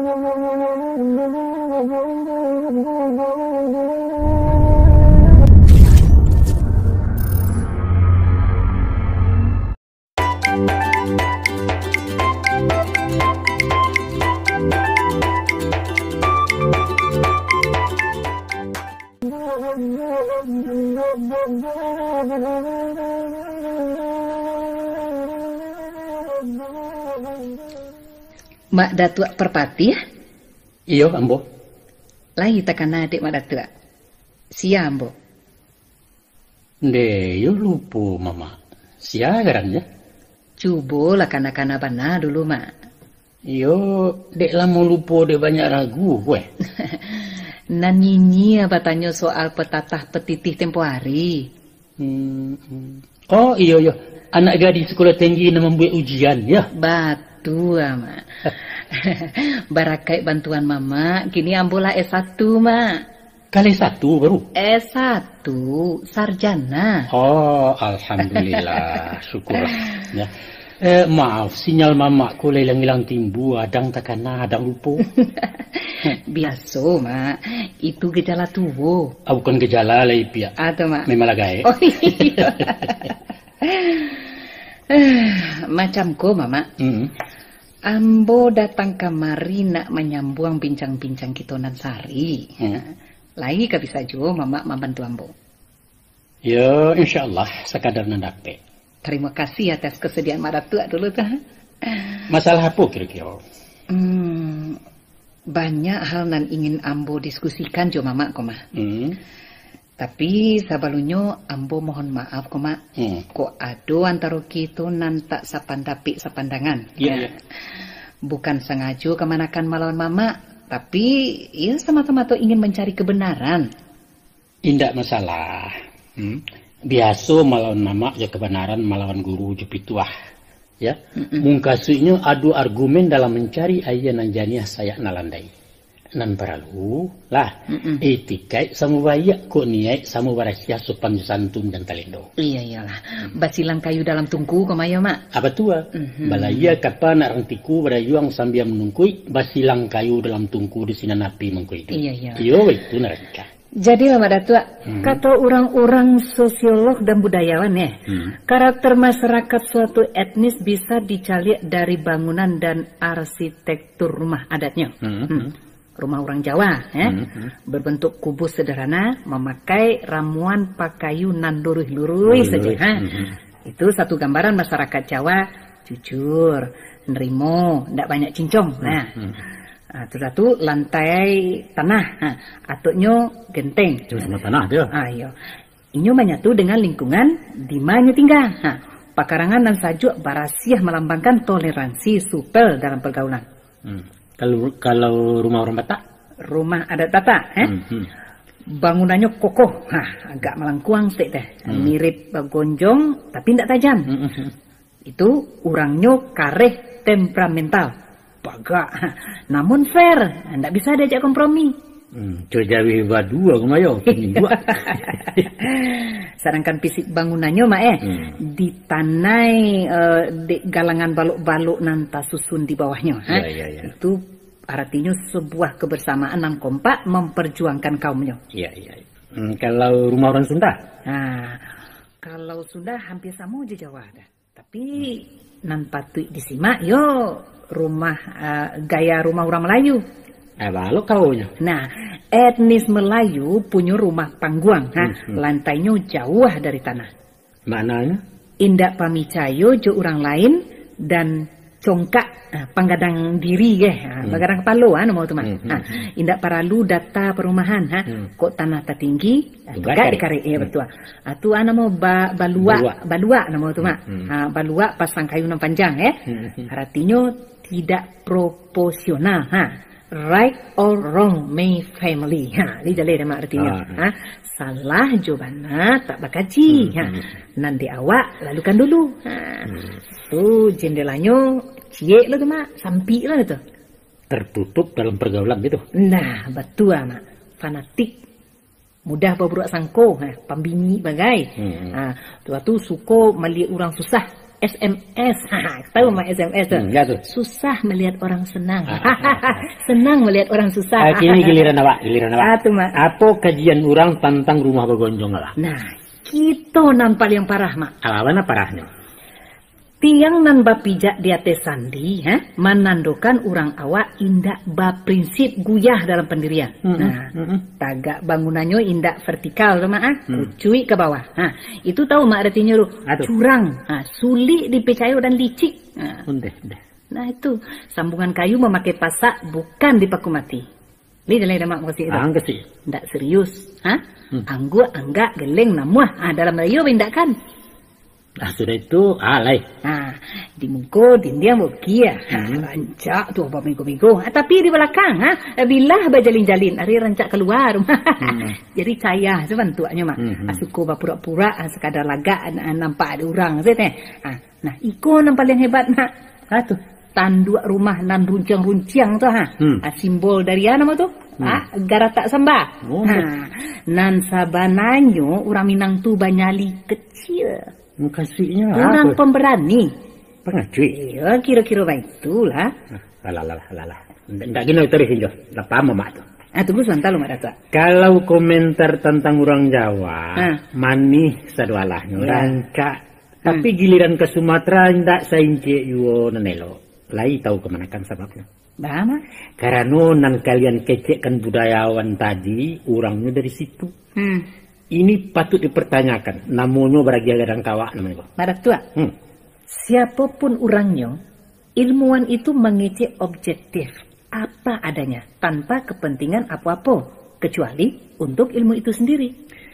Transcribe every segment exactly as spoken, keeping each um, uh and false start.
Mak Datuk Perpati ya? Iyo, Ambo. Lai takkan adik Mak Datuk. Sia, Ambo. Deyo lupa, Mama. Sia garannya. Cuba lah kana-kana bana dulu, Mak. Iyo, dek lama lupa dek banyak ragu, gue. Nanini apa tanya soal petatah petitih tempo hari. Hmm. Oh, iyo, iyo. Anak gadis sekolah tinggi nak membuat ujian, ya? Batu, Mak. Barakai bantuan Mama, kini ambolah S satu, Mak. Kali satu baru? S satu, sarjana. Oh, alhamdulillah, syukurlah. Ya. Eh, maaf, sinyal Mama ku hilang-hilang timbu, adang takana, adang lupa. Biasa, Mak. Itu gejala tua. Ah, bukan gejala lah, Ipia. Atau, Mak? Memang lagai. Oh, iya. Macam ko, Mama. Hmm. Ambo datang kemari nak menyambung bincang-bincang kitonan sari. Hmm. Lagi ka bisa juga Mama membantu Ambo. Ya, insya Allah sekadar nandape. Terima kasih atas kesediaan Mak Datuk dulu tuh. Masalah apa kira-kira? Hmm, banyak hal nan ingin Ambo diskusikan jo Mama ko mah. Hmm. Tapi sabalunyo Ambo mohon maaf ko Mak. Hmm. Kok ado antara kita nan tak sapandapi sapandangan. Iya, ya. Bukan sengaja kemanakan melawan Mama, tapi ya semata-mata ingin mencari kebenaran. Indak masalah. Hmm. Biasa melawan Mama ya kebenaran, melawan guru jepituah. Ya. Mm-mm. Mungkasunya adu argumen dalam mencari ayah nan janiah saya nalandai. Nan perlu lah etikai sama bayak kok niai sama barasia sopan santun dan talendo. Iya iyalah. Basilang kayu dalam tungku kemaya Mak. Apa tua? Mm-hmm. Balaya kapan nak rantiku berayuang sambil menungkui basilang kayu dalam tungku di sinan api mengkui. Iya iya. Iyo itu narika. Jadi Mak Datuk, hmm. kata orang-orang sosiolog dan budayawan ya, hmm. karakter masyarakat suatu etnis bisa dicari dari bangunan dan arsitektur rumah adatnya. Hmm. Hmm. Rumah orang Jawa, ya, hmm. berbentuk kubus sederhana, memakai ramuan pakayu nan luruh-luruh saja. Hmm. Itu satu gambaran masyarakat Jawa jujur, nerimo, tidak banyak cincong. Nah. Hmm. Nah, itu satu lantai tanah, nah, ataunya genteng. Cuma tanah dia. Ah, iya. Inyo menyatu dengan lingkungan di mana tinggal. Nah, pakarangan dan sajuk barasiah melambangkan toleransi supel dalam pergaulan. Hmm. Kalau kalau rumah orang Batak, rumah adat Batak, eh? Hmm, hmm. Bangunannya kokoh, nah, agak melengkuang sih teh, hmm. mirip gonjong tapi tidak tajam. Hmm, hmm. Itu orangnya kareh temperamental. Bagak, namun fair, tidak bisa diajak kompromi. Hmm, Cojawi badua kemayo, dua. Sedangkan fisik bangunannya mak eh hmm. ditanai uh, di galangan baluk-baluk nanta susun di bawahnya. Ya, ya, ya. Itu artinya sebuah kebersamaan yang kompak memperjuangkan kaumnya. Iya iya. Ya. Hmm, kalau rumah orang Sunda? Nah, kalau Sunda hampir sama aja Jawa ada. Tapi hmm. nan patut disimak yo. Rumah uh, gaya rumah orang Melayu. Eh, lalu kaunya. Nah, etnis Melayu punya rumah pangguang, hmm, hmm. lantainya jauh dari tanah. Maknanya? Indak pamicayo jo orang lain dan congkak uh, panggadang diri ya, hmm. panggadang kepala ah mau teman. Hmm, hmm. Nah, indak paralu data perumahan ha. Hmm. Kok tanah tertinggi, enggak dikari ya hmm. betul. Atu ana mau ba, balua, balua nama tu mak. Hmm. Ha, balua pasang kayu nan panjang ya. Hmm. Artinya tidak proporsional ha. Right or wrong my family ha. Ini jadi nama artinya. Ah. Ha. Salah jawabannya tak bakaji hmm. ha. Nanti awak lalukan dulu. Ha. Hmm. Tu jendelanya cie lah tu mak, sampi lah tu. Tertutup dalam pergaulan gitu. Nah, betul mak. Fanatik. Mudah berbuat sangko, ha, pambini bagai. Hmm. Ha, tu tu suko melihat orang susah, S M S. Tahu mak S M S tuh? Hmm, ya tuh. Susah melihat orang senang. Senang melihat orang susah. Ah, kini giliran awak, giliran awak. Ah, tuh, mak. Apa kajian orang tentang rumah bergonjong lah? Nah, kita nan paling parah mak. Apa parahnya? Tiang nan bapijak di atas sandi, ha? Menandakan orang awak indak baprinsip guyah dalam pendirian. Mm-hmm. Nah, mm-hmm. tagak bangunannya indak vertikal, mak, ah? Mm. Kucui ke bawah. Nah, itu tahu mak artinya lu? Curang, ha, sulit dipercaya dan licik. Nah. Udah, udah. Nah itu sambungan kayu memakai pasak bukan dipaku mati. Ini dalam mak masih itu. Angga sih. Ndak serius, ha? Hmm. Anggu anggak geleng namuah. Ah dalam rayo indak kan? Nah sudah itu alay. Nah di muka dindia mukia. Hmm. Rancak tuh apa minggu-minggu. Ah, tapi di belakang, ha? Bila bajalin-jalin, hari rancak keluar. hmm. Jadi saya sebantuannya mak. Hmm. Asuku pura-pura sekadar laga nampak ada orang, saya ah. Nah iko nampak yang hebat nak. Ah tuh. Tanduk rumah nan runcang-runcang tuh ha. Hmm. Ah, simbol dari apa nama tuh? Hmm. Ah, gara tak sembah. Oh, ha. Nan sabananyo orang Minang tu banyali kecil. Makasihnya orang pemberani. Pengacuy. Iya, kira-kira itulah. Alah, alah, alah. Ndak gini terus hinjo. Ndak paham mak tu. Ah, tunggu sebentar lo mak datuk. Kalau komentar tentang orang Jawa, ah. manih sadualahnya, ya. Rancak. Tapi hmm. giliran ke Sumatera ndak saince yuo nenelo. Lai tahu kemanakan sebabnya? Bama? Karena nan kalian kecekkan budayawan tadi, orangnya dari situ. Hmm. Ini patut dipertanyakan. Namanya beragi gadang kawak namanya. Barat tua. Hmm. Siapapun orangnya, ilmuwan itu mengecek objektif apa adanya tanpa kepentingan apa-apa kecuali untuk ilmu itu sendiri.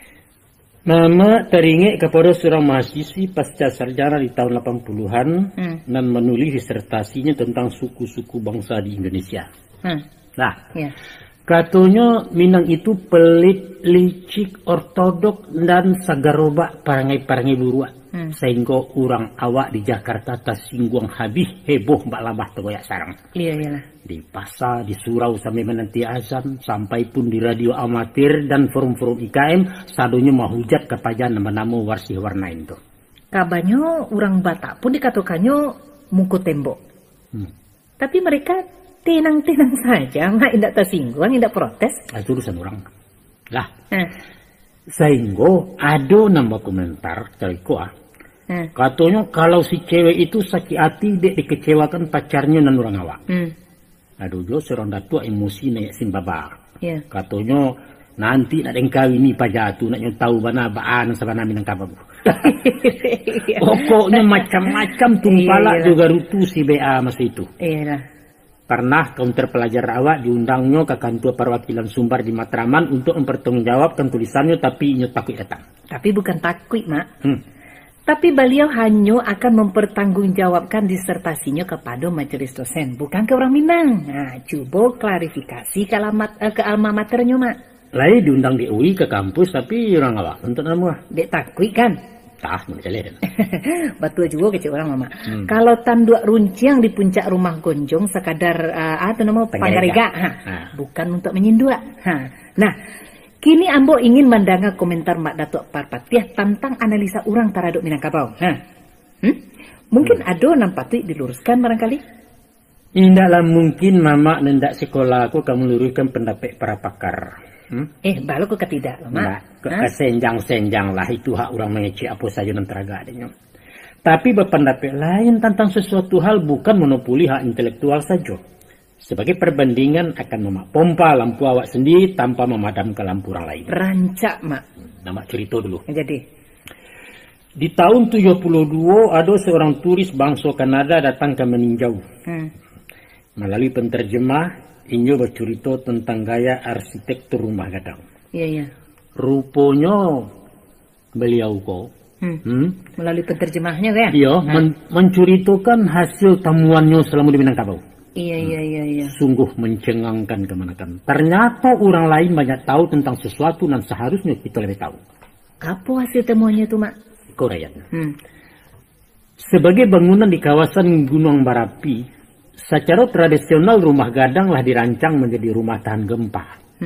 Nama teringat kepada seorang mahasiswi pasca sarjana di tahun delapan puluhan hmm. dan menulis disertasinya tentang suku-suku bangsa di Indonesia. Hmm. Nah, yeah. katanya Minang itu pelit, licik, ortodok dan sagarobak parangai-parangai buruak. Hmm. Sehingga orang awak di Jakarta tersinggung habis heboh mbak labah tegoyak sarang. Iya, iyalah. Di pasar, di surau sampai menanti azan, sampai pun di radio amatir dan forum-forum I K M, sadonya mahujat kepada nama-nama warsih warnain tuh. Kabarnya orang Batak pun dikatakannya muka tembok. Hmm. Tapi mereka tenang-tenang saja, nggak indak tersinggung, indak protes. Nah, itu urusan orang. Lah, hmm. sehingga ada nama komentar cariku ah. Hmm. Katanya kalau si cewek itu sakit hati, dia dikecewakan pacarnya dan orang awak. Hmm. Aduh jo seorang datuk emosi naik simbabar. Yeah. Katanya nanti nak engkawin ni pajatu nak tahu mana baan sabana Minang kababu. Pokoknya macam-macam tumpala yeah, juga rutu si B A masa itu. Iya. Yeah. Pernah kaunter pelajar awak diundangnya ke kantor perwakilan Sumbar di Matraman untuk mempertanggungjawabkan tulisannya tapi inyo takut datang. Tapi bukan takut mak. Hmm. Tapi beliau hanya akan mempertanggungjawabkan disertasinya kepada majelis dosen, bukan ke orang Minang. Nah, coba klarifikasi ke alamat eh, ke alma maternya, mak. Lain diundang di U I ke kampus, tapi orang apa? Untuk nama. Dek takui kan? Tah, mencelir. Betul juga kecil orang mama. Hmm. Kalau tanduk runcing di puncak rumah gonjong sekadar uh, atau nama pangarega, bukan untuk menyindua. Ha. Nah. Kini ambo ingin mendengar komentar Mak Datuk Parpatiah tentang analisa orang taraduk Minangkabau. Ha? Hmm? Mungkin hmm. ada nampati diluruskan barangkali? Indahlah mungkin mama nendak sekolah aku kamu luruskan pendapat para pakar. Hmm? Eh, balu kok ketidak, Mama. Kesenjang-senjang lah itu hak orang mengecek apa saja dan teraga adanya. Tapi berpendapat lain tentang sesuatu hal bukan monopoli hak intelektual saja. Sebagai perbandingan akan memak pompa lampu awak sendiri tanpa memadamkan lampu orang lain. Rancak, Mak. Nama cerita dulu. Jadi. Di tahun tujuh puluh dua ada seorang turis bangsa Kanada datang ke meninjau. Hmm. Melalui penterjemah, inyo bercerita tentang gaya arsitektur rumah gadang. Iya, iya. Rupanya beliau kok. Hmm. Hmm? Melalui penterjemahnya kan? Iya, hmm. men menceritakan hasil temuannya selama di Minangkabau. Iya, iya, iya, iya. Sungguh mencengangkan kemanakan. Ternyata orang lain banyak tahu tentang sesuatu dan seharusnya kita lebih tahu. Apa hasil temuannya itu, Mak? Korea. Hmm. Sebagai bangunan di kawasan Gunung Barapi, secara tradisional rumah gadang lah dirancang menjadi rumah tahan gempa. Hmm.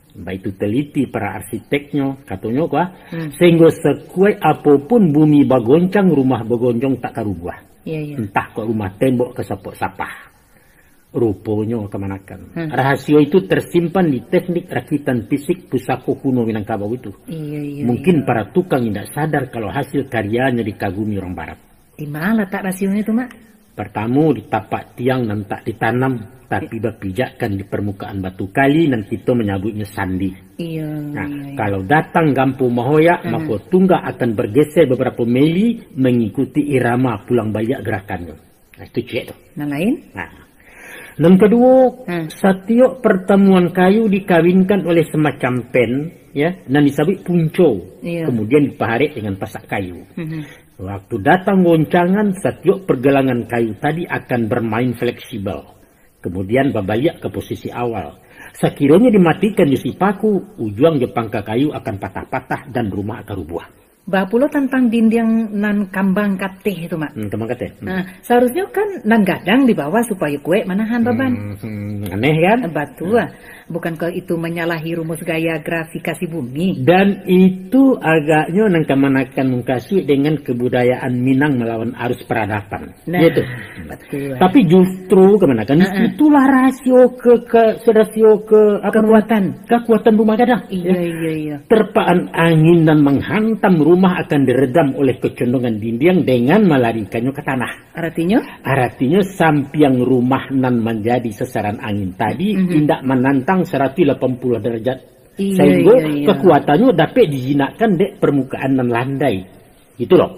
Baik itu teliti para arsiteknya, katanya kah, hmm. sehingga sekuat apapun bumi bagoncang, rumah bagoncang tak karubuah. Iya, iya. Entah kok rumah tembok kesapok sapah. Rupanya kemanakan. Hmm. Rahasia itu tersimpan di teknik rakitan fisik pusaka kuno Minangkabau itu. Iya, iya, Mungkin iya. para tukang tidak sadar kalau hasil karyanya dikagumi orang barat. Di mana letak rasionya itu, Mak? Pertama di tapak tiang dan tak ditanam, tapi berpijakkan di permukaan batu kali dan kita menyebutnya sandi. Iya. Nah, iya, iya. kalau datang Gampu Mahoya, hmm. maka tungga akan bergeser beberapa mili mengikuti irama pulang balik gerakannya. Nah, itu cek tuh. Nah, lain? Nah, dan kedua, hmm. setiap pertemuan kayu dikawinkan oleh semacam pen, ya, dan disebut punco. Iya. Kemudian Dipaharik dengan pasak kayu. Hmm. Waktu datang goncangan, setiap pergelangan kayu tadi akan bermain fleksibel. Kemudian babaliak ke posisi awal. Sekiranya dimatikan di si paku, ujung jepangka kayu akan patah-patah dan rumah akan rubuh. Bapulo tentang dinding nan kambang kateh itu, Mak. Hmm, kambang kateh. Hmm. Nah, seharusnya kan nan gadang di bawah supaya kue manahan beban. Hmm, hmm, aneh kan? Betul. Hmm. Bukankah itu menyalahi rumus gaya grafikasi bumi? Dan itu agaknya nang kemanakan mengkasih dengan kebudayaan Minang melawan arus peradaban. Nah, gitu. Betul. Tapi justru kemanakan uh-uh. itulah rasio ke ke rasio ke apa, kekuatan kekuatan rumah gadang. Iya, ya. iya, iya. Terpaan angin dan menghantam rumah akan diredam oleh kecondongan dinding dengan melarikannya ke tanah. Artinya? Artinya sampiang rumah nan menjadi sasaran angin tadi mm-hmm. tidak menantang seratus delapan puluh derajat. Iya, sehingga iya, iya. kekuatannya dapat dijinakkan dek permukaan nan landai. Gitu loh.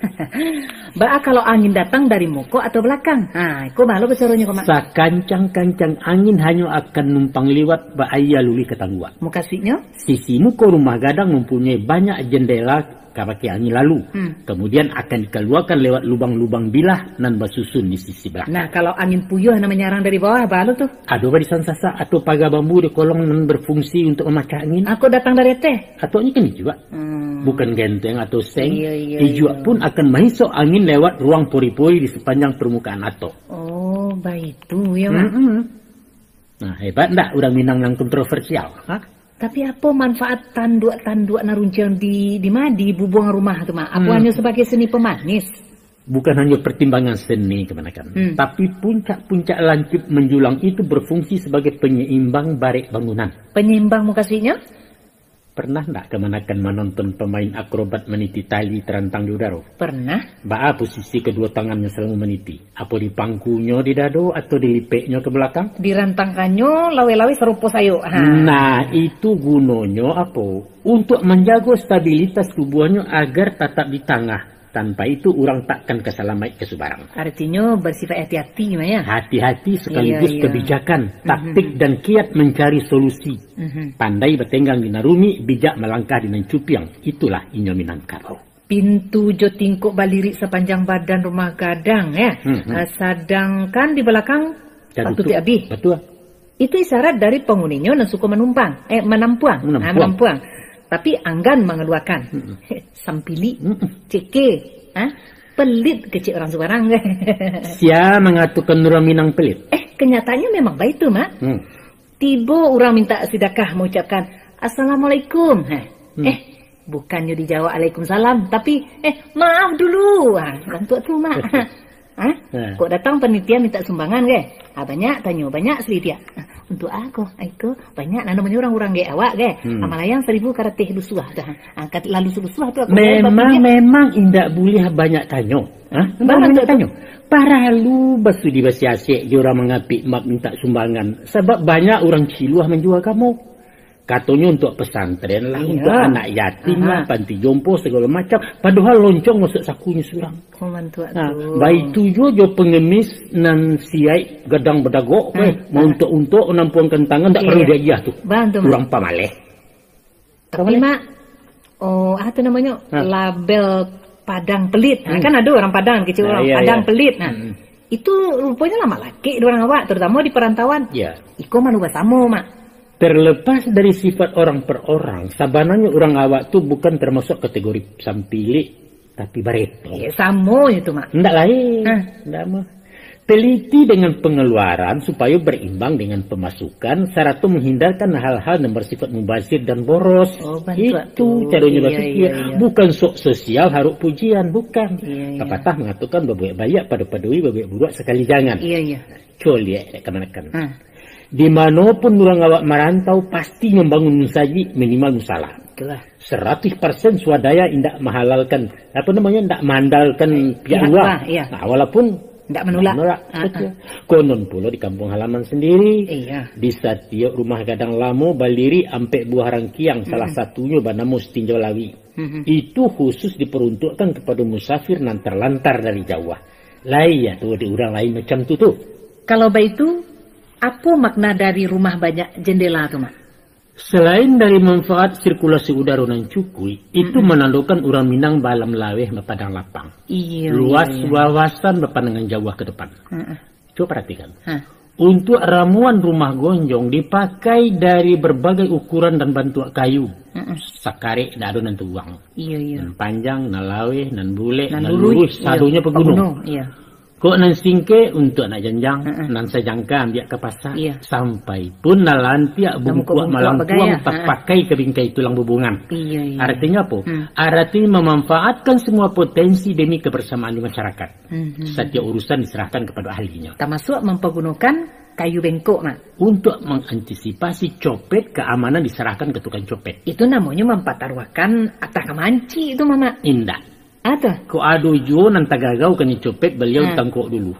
Ba kalau angin datang dari muka atau belakang. Nah, kok malu besaronya kok, Mak? Sakancang-kancang angin hanya akan numpang lewat bahaya luli ketangguan. Mukasinya? Sisi muka rumah gadang mempunyai banyak jendela kapake angin lalu. Hmm. Kemudian akan dikeluarkan lewat lubang-lubang bilah nan basusun di sisi belakang. Nah, kalau angin puyuh yang menyerang dari bawah, balu tuh? Ada di sansasa atau pagar bambu di kolong nan berfungsi untuk memecah angin. Aku datang dari teh. Atau ini kan juga. Hmm. Bukan genteng atau seng. Iya, iya, Hijau iya. pun akan masuk angin lewat ruang pori-pori di sepanjang permukaan ato. Oh, baik itu ya, Mak. Mm-hmm. Nah, hebat enggak orang Minang yang kontroversial? Hah? Tapi apa manfaat tanduk-tanduk naruncang di di madi bubuang rumah itu, Mak? Apa hmm. hanya sebagai seni pemanis? Bukan hanya pertimbangan seni kebanyakan, hmm. tapi puncak-puncak lancip menjulang itu berfungsi sebagai penyeimbang barek bangunan. Penyeimbang mukasinya? Pernah enggak kemanakan menonton pemain akrobat meniti tali terantang di udara? Pernah. Ba'a posisi kedua tangannya selalu meniti? Apa di pangkunya di dado atau dilipeknya ke belakang? Dirantangkannya lawe-lawe serupa sayo. Ha. Nah, itu gunanya apa? Untuk menjaga stabilitas tubuhnya agar tetap di tengah. Tanpa itu orang takkan kesalamat ke sebarang. Artinya bersifat hati-hati, ya? Hati-hati sekaligus iya, iya. kebijakan, taktik mm-hmm. dan kiat mencari solusi. Mm-hmm. Pandai bertenggang di narumi, bijak melangkah di nancupiang. Itulah inyo Minangkabau. Pintu jo tingkuk balirik sepanjang badan rumah gadang, ya. Mm-hmm. Uh, sedangkan di belakang batu tiabi. Betul. Itu isyarat dari penghuninya yang suka menumpang, eh menampuang, menampuang. Ah, menampuang. Tapi anggan mengeluarkan. Mm-mm. Sampili, Mm-mm. ceke, ha? Pelit kecil orang sebarang. Sia mengatakan orang Minang pelit. Eh, kenyataannya memang baik itu, Mak. Hmm. Tiba orang minta sedekah mengucapkan Assalamualaikum. Hmm. Eh, bukannya dijawab Waalaikumsalam, tapi eh maaf dulu. Ah, orang tua tu, Mak. Hah? Kok datang penitia minta sumbangan, ke? Ah, banyak, tanya banyak sih dia. Untuk aku, aku banyak. Nah, namanya orang-orang ge awak, ge. Hmm. Amalayang seribu karateh lusuah. Angkat lalu lusuah tu. Memang, memang indak boleh banyak tanya. Hah? Banyak tanya. Para lu basu di basi asyik, orang mengapik mak minta sumbangan. Sebab banyak orang ciluah menjual kamu. Katanya untuk pesantren lah, iya. untuk anak yatim Aha. lah, panti jompo segala macam. Padahal loncong masuk sakunya surang. Nah, baik tu jo pengemis nan siai gadang bedagok, ah, eh, mau untuk-untuk nampuan kentangan tak iya. perlu dia iya tu. Bantu, kurang pamaleh. Tapi Mak, oh apa namanya ha? label Padang Pelit. Nah, hmm. kan ada orang Padang kecil nah, orang iya, Padang iya. Pelit. Nah, hmm. itu rupanya lama laki orang awak, terutama di perantauan. Iya. Iko malu basamo, Mak. Terlepas dari sifat orang per orang, sabananya orang awak tu bukan termasuk kategori sampili, tapi bareto. Eh, samo itu, Mak. Ndak lain. Ndak mah. Teliti dengan pengeluaran supaya berimbang dengan pemasukan, serta menghindarkan hal-hal yang bersifat mubazir dan boros. Oh, itu caranya iya, berpikir. iya, iya. Bukan sok sosial haruk pujian, bukan. Iya, iya. Pepatah mengatakan babuek bayak pada padui babuek buruk sekali jangan. Iya, iya. Coli ya kemanakan. Hmm. Dimanapun orang awak merantau pasti membangun musaji minimal musalah. Itulah. Seratus persen swadaya indak menghalalkan apa namanya indak mandalkan pihak Pihak luar. luar, iya. Nah, walaupun Tidak menolak. menolak. Ah, Betul. Konon pula di kampung halaman sendiri. Iya. Di setiap rumah gadang lamo baliri ampek buah rangkiang, salah satunya bernama Stinjau Lawi. Mm-hmm. Itu khusus diperuntukkan kepada musafir nan terlantar dari Jawa. Lai ya tuh di orang lain macam tu tuh. Kalau begitu, apa makna dari rumah banyak jendela tuh, Mak? Selain dari manfaat sirkulasi udara nan cukui, itu Mm-mm. menandakan orang Minang balam laweh padang lapang. Iya. Luas iya, iya. wawasan berpandangan jauh ke depan. Mm-mm. Coba perhatikan. Hah. Untuk ramuan rumah gonjong dipakai dari berbagai ukuran dan bentuk kayu. Mm-mm. Sakare dan adonan tuang. Iya, iya. Nan panjang, nan laweh, nan bule, Nan nan lurus, lurus, sadunya iya. pegunung. Pegunung, iya. Kok nan singke untuk nak janjang, Mm-mm. nan sejangka ambil ke pasar. Iya. Sampai pun nalantiak bungkuak bungkuak malang bagaya. tuang tak pakai ke bingkai tulang bubungan. Iya, iya. Artinya apa? Hmm. Artinya memanfaatkan semua potensi demi kebersamaan di masyarakat. Mhm. Setiap urusan diserahkan kepada ahlinya. Termasuk mempergunakan kayu bengkok, Mak. Untuk mengantisipasi copet, keamanan diserahkan ke tukang copet. Itu namanya mempertaruhkan atah kemanci itu, Mama. Indah. Atau? Ko adu jo nan tagagau kani copet beliau Hmm. tangkok dulu.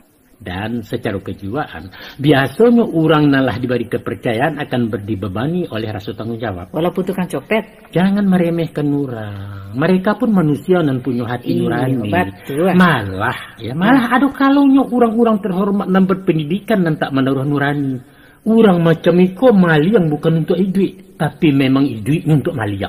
Dan secara kejiwaan, biasanya orang nalah diberi kepercayaan akan berdibebani oleh rasa tanggung jawab. Walaupun tukang copet. Jangan meremehkan orang. Mereka pun manusia dan punya hati Iya, nurani. betul. Malah, ya malah ada kalaunya orang-orang terhormat dan berpendidikan dan tak menaruh nurani. Orang macam itu maliang bukan untuk duit, tapi memang duitnya untuk maliang.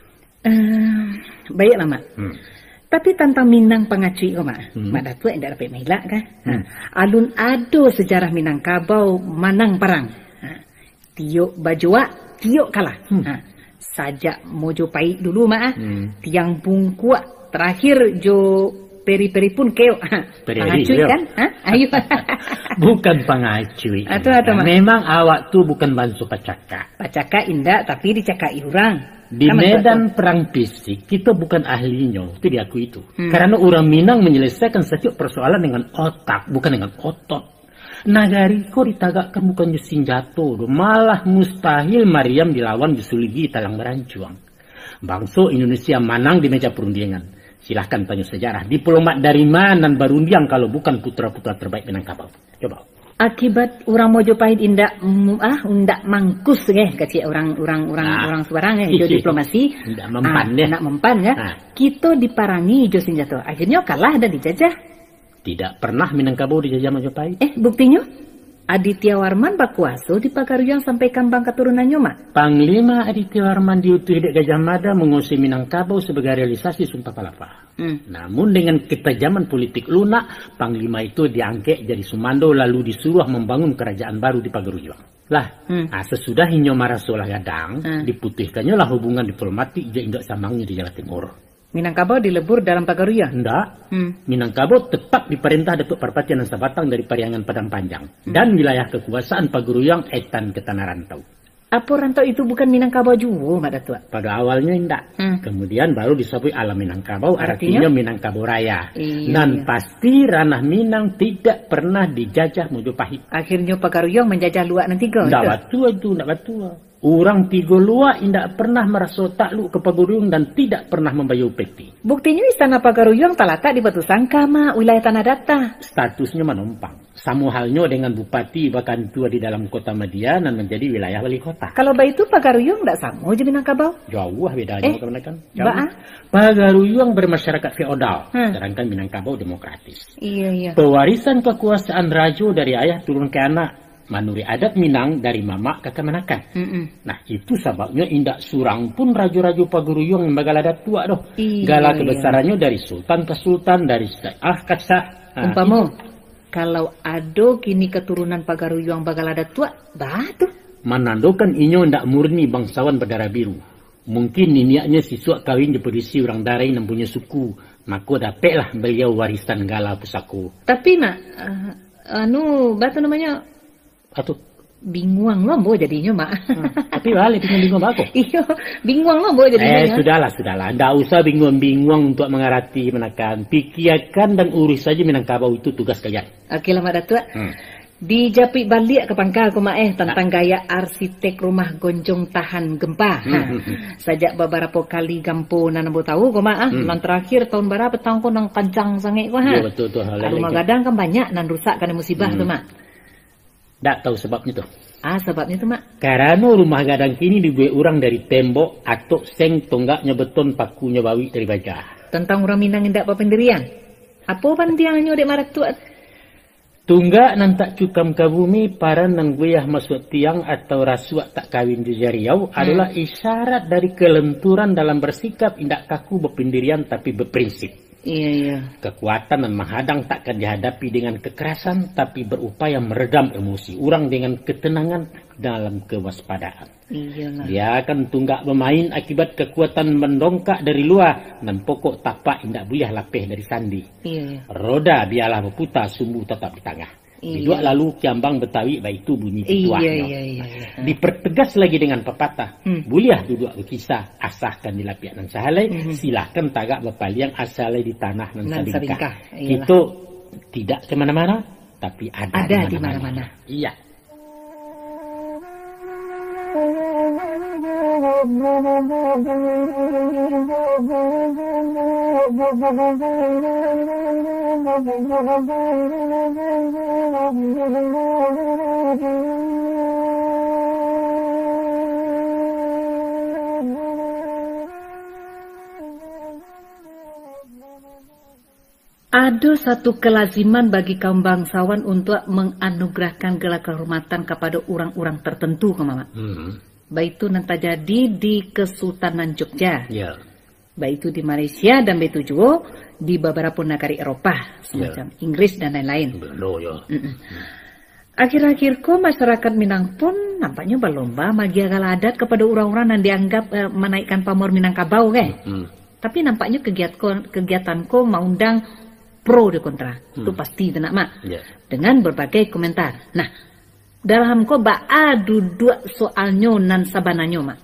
Uh, baiklah, Mak. Hmm. Tapi tentang Minang pengacui kau, Mak. Hmm. Mak Datuk yang dapat melak kan? Hmm. Ha. Alun ado sejarah Minangkabau manang perang. Ha. Tiok bajua, tiok kalah. Hmm. Ha. Sajak Mojopahit dulu, Mak. ah. Hmm. Tiang Bungkuak. Terakhir Jo peri-peri pun keok. Ha. Peri-peri, Pengacui ya. kan? Ha? Ayo. Bukan pengacui. Atau- atau, Mak. Memang awak tu bukan bantu pacaka. Pacaka indah tapi dicakai orang. Di Kan, medan perang fisik, kita bukan ahlinya. Itu diakui itu. Hmm. Karena orang Minang menyelesaikan setiap persoalan dengan otak, bukan dengan otot. Nagariko ditagakkan bukan senjata. Malah mustahil Maryam dilawan disuligi talang merancuang. Bangsa Indonesia menang di meja perundingan. Silahkan tanya sejarah. Diplomat dari mana berundiang kalau bukan putra-putra terbaik Minangkabau? Coba. Akibat orang Mojopahit indak mm, ah undak mangkus eh kecil orang orang orang Ah. orang sebarang eh jo diplomasi Ndak mempan, ah, ya. ndak mempan ya. Ah. Kita diparangi jo senjata. Akhirnya kalah dan dijajah. Tidak pernah Minangkabau dijajah Majapahit. Eh buktinya Aditya Warman berkuasa di Pagaruyang sampai kambang keturunannya, Mak. Panglima Aditya Warman diutus di Gajah Mada mengusir Minangkabau sebagai realisasi Sumpah Palapa. Hmm. Namun dengan ketajaman politik lunak, Panglima itu diangkat jadi Sumando lalu disuruh membangun kerajaan baru di Pagaruyang. Lah, Hmm. nah, sesudah Hinyo Marasolah Gadang, Hmm. diputihkannya lah hubungan diplomatik je indak samangnya di Jawa Timur. Minangkabau dilebur dalam Pagaruyang. Ndak, Hmm. Minangkabau tetap diperintah Datuk Parpatian dan Sabatang dari Pariangan Padang Panjang. Dan wilayah kekuasaan Pagaruyang etan ke Tanah Rantau. Apa rantau itu bukan Minangkabau juga, Mak Datuk? Pada awalnya tidak. Hmm. Kemudian baru disebut alam Minangkabau, Artinya? artinya Minangkabau Raya. Iya, Dan iya. pasti ranah Minang tidak pernah dijajah Mojopahit. Akhirnya Pagaruyang menjajah luak nanti kau. Tidak batu itu, tidak batu. Orang tiga luar tidak pernah merasa takluk ke Pagaruyang dan tidak pernah membayar upeti. Buktinya istana Pagaruyang terletak di Batu Sangka, Mak, wilayah Tanah Datar. Statusnya menumpang. Sama halnya dengan bupati bahkan tua di dalam kota Media dan menjadi wilayah wali kota. Kalau begitu Pagaruyang tidak sama aja Minangkabau. Jauh bedanya Eh, kebanyakan. Mbak, ah? Pagaruyang bermasyarakat feodal, Hmm. sedangkan Minangkabau demokratis. Iya, iya. Pewarisan kekuasaan raja dari ayah turun ke anak. Menurut adat Minang dari mamak ke kemenakan. Mm-mm. Nah itu sebabnya indak surang pun raja-raja Pagaruyang yang bagala ada tua doh. Iya, Gala iya. kebesarannya dari sultan ke sultan, dari sah ke sah. Nah, Umpama, kalau ada kini keturunan Pagaruyang bakal ada tua, batu. menandakan inyo ndak murni bangsawan berdarah biru. Mungkin niniaknya siswa kawin di pedisi orang darai yang punya suku. Maka dapatlah beliau warisan gala pusaku. Tapi mak, uh, anu batu namanya Atau bingung lombo jadinya mak. Hmm, tapi balik bingung-bingung aku. Iya, bingung lombo jadinya. Eh sudahlah, sudahlah. Nggak usah bingung-bingung untuk mengerti menekan. Pikirkan dan urus saja Minangkabau itu tugas kalian. Oke lah mak datuk. Hmm. Dijapik balik ke pangkal ko mak eh tentang nah. gaya arsitek rumah gonjong tahan gempa. Hmm, hmm, hmm. Sajak beberapa kali gampo nanambo tahu ko mak ah. Hmm. Nan terakhir tahun berapa tahun ko nang kencang sange ko ha. Ya betul tuh. Rumah gadang kan banyak nan rusak karena musibah hmm. tuh mak. Tak tahu sebabnya tuh. Ah sebabnya tuh mak. Karena rumah gadang kini dibuat orang dari tembok atau seng tonggaknya beton pakunya bawi dari baja. Tentang orang Minang indak apa pendirian. Apa pantiangannya dek marat tuat? Tunggak nan tak cukam ke bumi, paran nan guyah masuk tiang atau rasuak tak kawin di jariau hmm. adalah isyarat dari kelenturan dalam bersikap indak kaku berpendirian tapi berprinsip. Iya, iya. Kekuatan dan menghadang takkan dihadapi dengan kekerasan tapi berupaya meredam emosi orang dengan ketenangan dalam kewaspadaan. Iyalah. Dia akan tunggak bermain akibat kekuatan mendongkak dari luar dan pokok tapak indak buyah lapeh dari sandi. Iya, iya. Roda biarlah berputar, sumbu tetap di tengah. Iya. Duduk lalu kiambang Betawi baik itu bunyi pituahnya. Iya, iya, iya, iya. Dipertegas lagi dengan pepatah. Hmm. Buliah duduk berkisah, asahkan di lapiak nan sahalai, hmm. silahkan tagak berpaliang asalai di tanah nan sabingkah. Itu tidak kemana-mana, tapi ada, ada di mana-mana. Iya. Ada satu kelaziman bagi kaum bangsawan untuk menganugerahkan gelar kehormatan kepada orang-orang tertentu, Mama. Hmm. Baik itu nanti jadi di Kesultanan Jogja, yeah. baik itu di Malaysia dan baik itu juga di beberapa negara Eropa, semacam yeah. Inggris dan lain-lain. Yeah. Mm -mm. Akhir-akhir kok masyarakat Minang pun nampaknya berlomba magia gala adat kepada orang-orang yang dianggap eh, menaikkan pamor Minangkabau, kan? Mm -hmm. Tapi nampaknya kegiatan kegiatanku mengundang pro dan kontra, mm. itu pasti tenak mak, yeah. dengan berbagai komentar. Nah, dalam ko ba'a duduk soalnya nan sabananyo mak.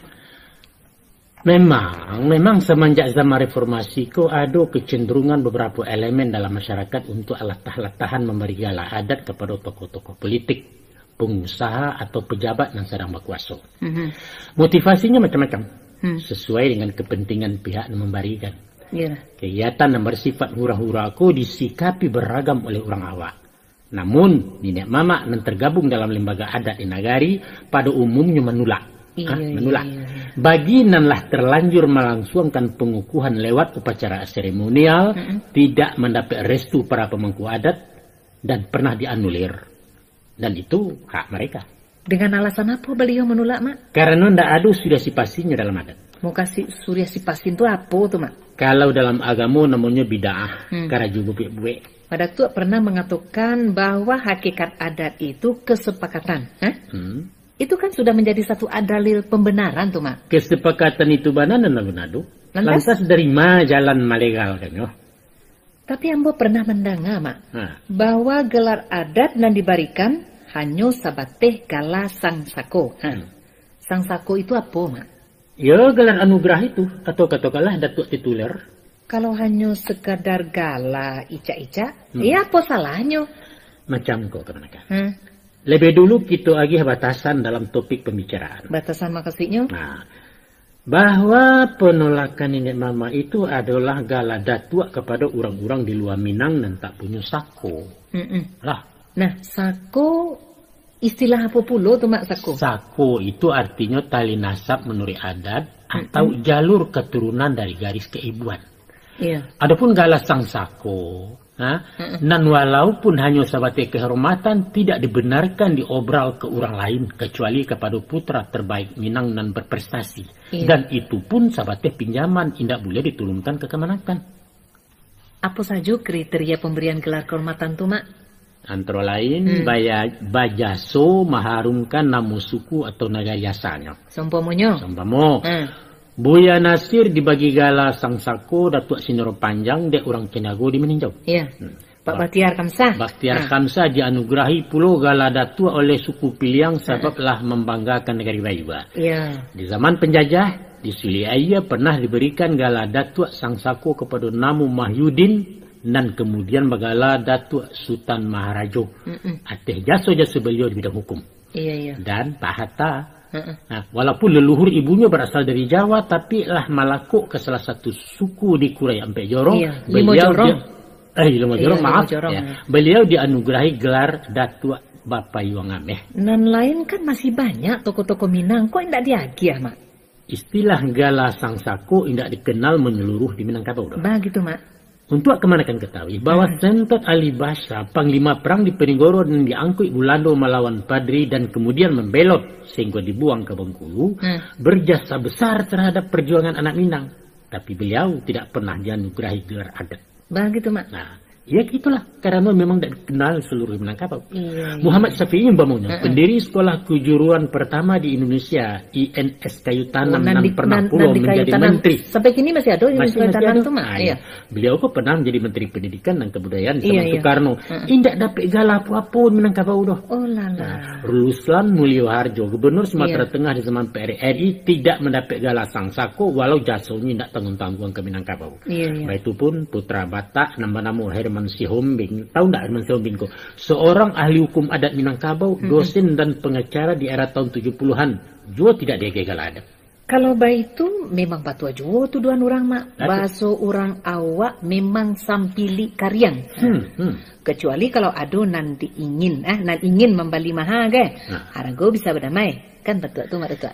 Memang, memang semenjak zaman reformasi ko ada kecenderungan beberapa elemen dalam masyarakat untuk latah-latahan memberi gala adat kepada tokoh-tokoh politik, pengusaha atau pejabat yang sedang berkuasa. Mm-hmm. Motivasinya macam-macam, mm. sesuai dengan kepentingan pihak yang memberikan. Yeah. Kegiatan yang bersifat hura-hura ko disikapi beragam oleh orang awak. Namun, nenek mama yang tergabung dalam lembaga adat di nagari pada umumnya menolak. Iya, Hah, menolak. Iya, iya. Bagi nanlah terlanjur melangsungkan pengukuhan lewat upacara seremonial, mm-hmm. tidak mendapat restu para pemangku adat dan pernah dianulir. Dan itu hak mereka. Dengan alasan apa beliau menolak, Mak? Karena tidak ada surya sipasinya dalam adat. Mau kasih surya sipasin itu apa tuh, Mak? Kalau dalam agama namanya bid'ah, hmm. karena juga buik-buik. Pada Tua pernah mengatakan bahwa hakikat adat itu kesepakatan. Hah? Hmm. Itu kan sudah menjadi satu dalil pembenaran tuh, Mak. Kesepakatan itu benar dan benar. Lantas? Lantas dari mana jalan malegal kan? Oh? Tapi Ambo pernah mendengar, Mak, ha. bahwa gelar adat yang diberikan hanya sabateh gala sang sako. Hmm. Sang sako itu apa, Mak? Ya, gelar anugerah itu. Atau katakanlah datuk tituler. Kalau hanya sekadar gala ica-ica, hmm. ya apa salahnya? Macam kok kemanakah? Hmm. Lebih dulu kita lagi batasan dalam topik pembicaraan. Batasan makasihnya? Nah, bahwa penolakan nenek mama itu adalah gala datuk kepada orang-orang di luar Minang dan tak punya sako. Mm -mm. Lah. Nah, sako istilah apa pula tuh, Mak, sako? Sako itu artinya tali nasab menurut adat atau mm -mm. jalur keturunan dari garis keibuan. Iya. Adapun gala sang sako, ha? Dan walaupun hanya sebagai kehormatan tidak dibenarkan diobral ke orang lain kecuali kepada putra terbaik Minang dan berprestasi. Iya. Dan itu pun sebagai pinjaman tidak boleh diturunkan ke kemenakan. Apa saja kriteria pemberian gelar kehormatan tuh, Mak? Antara lain, hmm. baya, bajaso mengharumkan nama suku atau negara yasanya. Sompamonya. Sompamo. Hmm. Buya Nasir dibagi gala sang sako Datuk Sinoro Panjang dek orang Kenago di meninjau. Iya. Hmm. Pak Bakhtiar Khamsah. Bakhtiar Khamsah dianugerahi pulau gala datua oleh suku Piliang sebablah membanggakan negeri Bayua. Iya. Di zaman penjajah, di Suliaya pernah diberikan gala datua sang sako kepada Namu Mahyudin dan kemudian bagala datua Sultan Maharajo. Mm-mm. Ateh jasa-jasa beliau di bidang hukum. Iya, iya. Dan Pak Hatta. Nah, walaupun leluhur ibunya berasal dari Jawa, tapi lah malakuk ke salah satu suku di Kurai Ampek Jorong. Iya. Beliau dia, eh Limo Jorong, iya, maaf. Jorong, ya. Ya. Beliau dianugerahi gelar Datuk Bapak Yuang Ameh. Dan lain kan masih banyak toko-toko Minang, kok tidak diagiah, Mak? Istilah gala sang sako tidak dikenal menyeluruh di Minangkabau. Begitu, Mak. Untuk kemanakan ketahui bahwa hmm. Sentot Ali Basra, panglima perang di Peningoro dan diangkut Gulando melawan Padri dan kemudian membelot sehingga dibuang ke Bengkulu, hmm. berjasa besar terhadap perjuangan anak Minang. Tapi beliau tidak pernah dianugerahi gelar adat. Begitu, Mak. Nah, ya gitulah, karena memang tidak dikenal seluruh Minangkabau. Iya, iya. Muhammad Syafi'i umpamanya, uh -uh. pendiri sekolah kejuruan pertama di Indonesia, I N S Kayu Tanam, oh, dan pernah pula menjadi menteri. Sampai kini masih ada Indonesia Kayu Tanam itu, Mak. Iya. Beliau kok pernah menjadi menteri pendidikan dan kebudayaan sama iya, Soekarno. Iya. Tidak dapat gala apa-apa Minangkabau doh. Oh lala. Nah, Ruslan Mulyo Harjo, gubernur Sumatera iya. Tengah di zaman P R R I, tidak mendapat gala sang sako walau jasanya tidak tanggung-tanggung ke Minangkabau. Iya, iya. Itu pun putra Batak nama-nama Herman Sihombing. Tahu tidak Herman Sihombing kok? Seorang ahli hukum adat Minangkabau, mm-hmm. dosen dan pengacara di era tahun tujuh puluhan. Juga tidak dia gala adat. Kalau baik itu memang batua juo tuduhan orang, Mak. Baso orang awak memang sampili karyang. Hmm, hmm. Kecuali kalau ado nanti ingin, ah, nanti ingin membali maha ke. Nah. Arago bisa berdamai. Kan batua tu, Mak Datuk.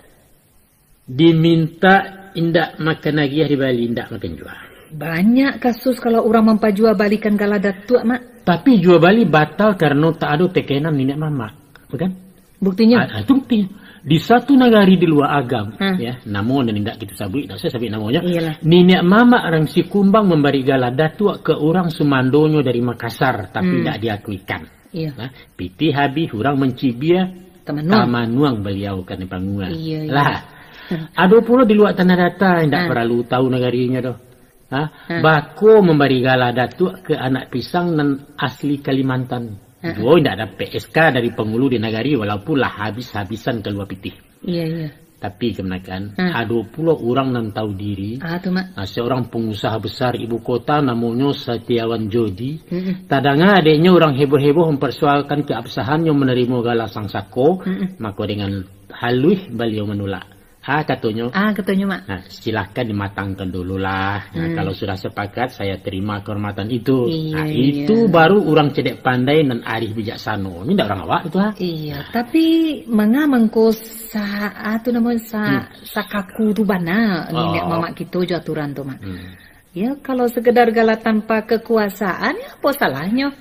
Diminta indak makan lagi di Bali, indak makan jual. Banyak kasus kalau orang mempajua balikan gala datuk, Mak. Tapi jual bali batal karena tak ada tekenan nenek mama. Bukan? Buktinya? Ah, itu buktinya. Di satu negari di luar agam, hmm. ya, namun dan tidak kita sabui, tak saya sabui namanya. Iyalah. Nenek mama orang si Kumbang memberi gala datuk ke orang Sumandonyo dari Makassar, tapi hmm. tidak diakuikan. Iya. Nah, piti habis orang mencibia Tamanuang, Tamanuang beliau kan panguang. Iya, iya. Lah, ada pula di luar tanah data yang tidak hmm. perlu tahu negarinya doh. Ha? Hmm. Bako memberi gala datuk ke anak pisang dan asli Kalimantan. Dua tidak ada P S K dari penghulu di negari walaupun lah habis-habisan keluar pitih. Iya, iya. Tapi kemenakan hmm. ada pula orang yang tahu diri. Ah, tu, Mak. Nah, seorang pengusaha besar ibu kota namanya Setiawan Jodi. Hmm. Tadanga adiknya orang heboh-heboh mempersoalkan keabsahannya menerima gala sang sako. Hmm. Maka dengan halus beliau menolak. Ah, katanya. Ah, katanya, Mak. Nah, silahkan dimatangkan dulu lah. Nah, hmm. kalau sudah sepakat, saya terima kehormatan itu. Iya, nah, iya. itu baru orang cedek pandai dan arif bijaksana. Ini tidak orang awak itu, ha? Iya, tapi mengamangko sa, itu namanya sa, hmm. sakaku tu bana. Oh. Nenek mama kita jo aturan tu, Mak. Hmm. Ya, kalau sekedar gala tanpa kekuasaan, ya apa salahnya?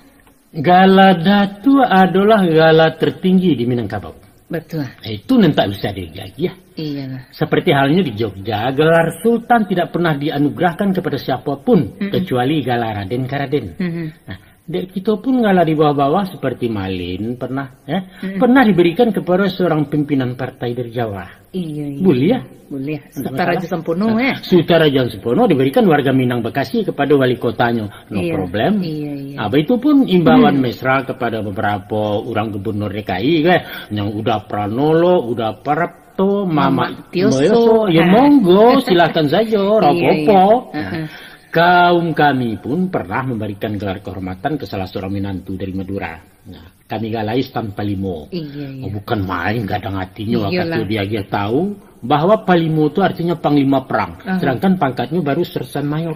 Gala datu adalah gala tertinggi di Minangkabau. Betul. Itu nanti bisa digagi ya. Iya. Seperti halnya di Jogja, gelar Sultan tidak pernah dianugerahkan kepada siapapun mm -mm. kecuali gelar Raden Karaden. Mm -hmm. Nah, kita pun gelar di bawah-bawah seperti Malin pernah, ya, mm -mm. pernah diberikan kepada seorang pimpinan partai dari Jawa. Iya. iya. Boleh. Boleh. Sutaraja Sempono ya. Sutaraja Sempono diberikan warga Minang Bekasi kepada wali kotanya. No iya. problem. Iya, iya. Apa itu pun imbauan hmm. mesra kepada beberapa orang gubernur D K I kan, yang udah Pranolo, udah Prapto, Mama Tioso, ya monggo silakan saja, rapopo. Iya, iya. Nah, kaum kami pun pernah memberikan gelar kehormatan ke salah seorang menantu dari Madura. Nah, kami galais tanpa limo. Iya, iya. Oh, bukan main, gadang hatinya waktu dia dia tahu bahwa Palimo itu artinya panglima perang, uh-huh. sedangkan pangkatnya baru sersan mayor.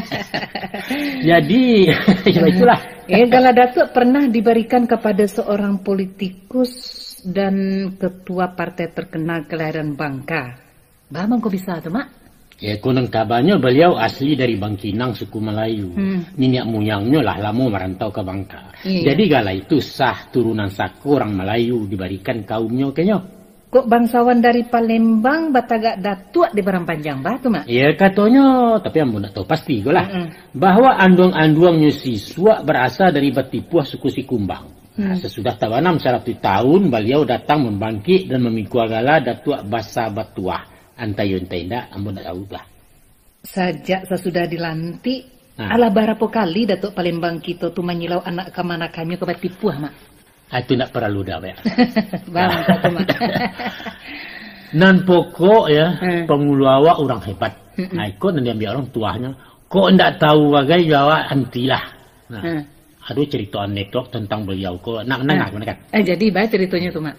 Jadi, ya itulah. Eh, gala datuk pernah diberikan kepada seorang politikus dan ketua partai terkenal kelahiran Bangka. Bagaimana kok bisa tuh, Mak? Ya, konon kabarnya beliau asli dari Bangkinang, suku Melayu. Hmm. Nenek moyangnya lah lama merantau ke Bangka. Iya. Jadi gala itu sah turunan saku orang Melayu diberikan kaumnya kayaknya. Kok bangsawan dari Palembang batagak datuk di Barang Panjang batu, Mak? Iya katanya, tapi ambo nak tahu pasti gue lah. Mm -hmm. Bahwa anduang-anduangnya siswa berasal dari Batipuah suku Sikumbang. Mm. Nah, sesudah tawanam seratus tahun, beliau datang membangkit dan memikul gala datuk Basa Batuah. Antayun tenda, amun nak ubah. Sajak sesudah dilantik, Nah. ala berapa kali Datuk Palembang kita tu menyilau anak ke mana kami ke batipuah, Mak? Itu nak perlu dah, ya. Bang, kata Mak. Nan pokok ya, Hmm. pengulu awak orang hebat. Hmm. Nah, ikut nanti ambil orang tuanya. Kok ndak tahu bagai jawab antilah. Nah, Hmm. ada cerita anekdot tentang beliau. Kok nak nak mana kan? Eh, jadi baik ceritanya tu, Mak.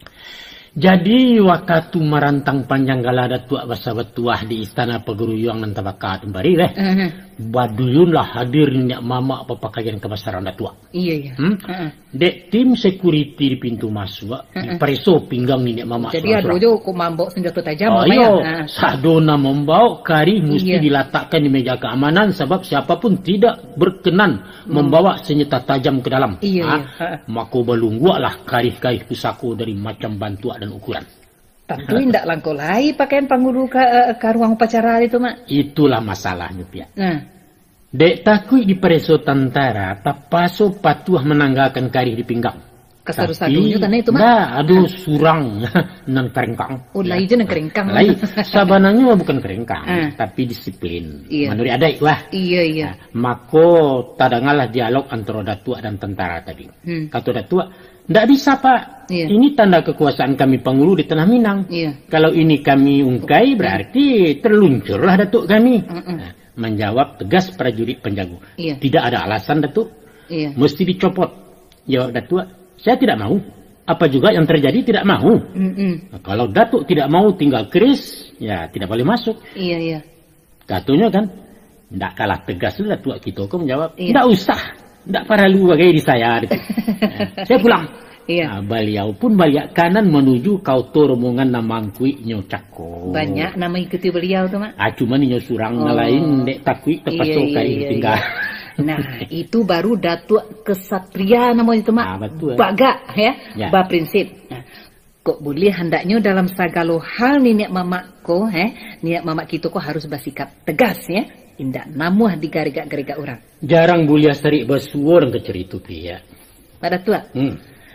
Jadi waktu merantang panjang gala datuk basa betuah di istana Peguruyuang nan tabakat bari leh. Uh-huh. Baduyun lah hadir nyak mama papakayan kebesaran datuk. Iya, iya. Hmm? Uh-huh. Dek tim security di pintu masuk, uh-uh. preso pinggang ni nyak mama. Jadi ada jo kok mambok senjata tajam oh, apa ya? Yo, sadona membawa kari mesti Iya. diletakkan di meja keamanan sebab siapapun tidak berkenan hmm. membawa senjata tajam ke dalam. Iya, ha? iya. Maka belungguaklah karih-karih pusako dari macam bantuan dan ukuran. Tentu indak langkau lai pakaian panguru ke, uh, ke ruang upacara itu, Mak. Itulah masalahnya, Pia. Nah. Dek takui di preso tantara, tapaso patuah menanggalkan karih di pinggang. Kesaru-sarunya tanah itu, Mak. Nah, aduh surang nan kerengkang. Oh, lai je nan kerengkang. Lai, sabananya bukan kerengkang, Ah. tapi disiplin. Iya. Menurut adik wah. Iya, iya. Nah, mako tadangalah dialog antara datua dan tentara tadi. Hmm. Kata datua, ndak bisa Pak. Iya. Ini tanda kekuasaan kami pengulu di Tanah Minang. Iya. Kalau ini kami ungkai berarti terluncurlah datuk kami. Mm-mm. Nah, menjawab tegas prajurit penjago. Iya. Tidak ada alasan datuk. Iya. Mesti dicopot. Jawab datuk, saya tidak mau. Apa juga yang terjadi tidak mau. Mm-mm. Nah, kalau datuk tidak mau tinggal keris, ya tidak boleh masuk. Iya, iya. Katanya kan, tidak kalah tegas lah datuk kita kok menjawab. Iya. Tidak usah. Tidak perlu bagai di saya. Nah, saya pulang. Iya. Nah, beliau pun balik kanan menuju kauto rombongan namangkui nyocako. Banyak nama ikuti beliau tuh, Mak. Ah, cuma ni surang Oh. lain dek takui tepat Iya, sokai iya, iya, tinggal. Nah, itu baru datuk kesatria namanya itu, Mak. Ah, betul. Baga, ya. Ya. Ba prinsip. Nah, kok boleh hendaknya dalam segala hal niat mamak ko, eh, niat mamak kita kok harus bersikap tegas, ya. Indak namuh digarigak-garigak orang. Jarang bulia serik bersuara ke cerita ya. Pada tua. Hmm.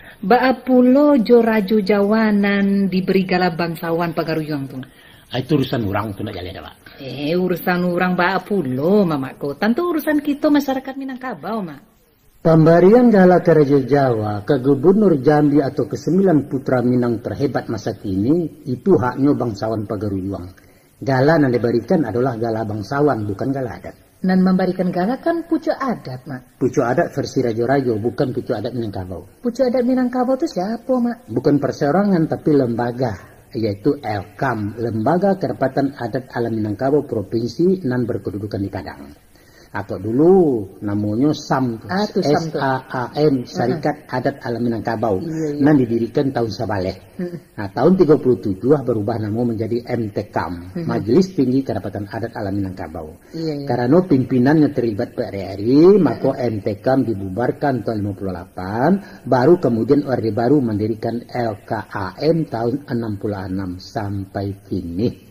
Baapulo jo raju jawanan diberi gala bangsawan pagaruyang tu. Ah, itu urusan orang tu nak jalan dah, Pak. Eh, urusan orang baapulo, mamakku. Tentu urusan kita masyarakat Minangkabau, Mak. Pemberian gala ke Raja Jawa ke Gubernur Jambi atau ke sembilan putra Minang terhebat masa kini itu haknya bangsawan Pagaruyuang. Gala yang diberikan adalah gala bangsawan, bukan gala adat. Dan memberikan gala kan pucuk adat, Mak. Pucuk adat versi Rajo-Rajo, bukan pucuk adat Minangkabau. Pucuk adat Minangkabau itu siapa, Mak? Bukan perseorangan tapi lembaga, yaitu L K A M, Lembaga Kerapatan Adat Alam Minangkabau Provinsi nan berkedudukan di Padang. Atau dulu namanya S A M, Ah, tu S A M S tu. A A M, Syarikat Adat Alam Minangkabau. Iya, iya. Nan didirikan tahun Sabaleh. Nah, tahun tiga puluh tujuh berubah nama menjadi M T K A M, Majelis Tinggi Kerapatan Adat Alam Minangkabau. Iya, iya. Karena pimpinannya terlibat P R R I, maka M T K A M dibubarkan tahun lima puluh delapan, baru kemudian Orde Baru mendirikan L K A M tahun enam puluh enam sampai kini.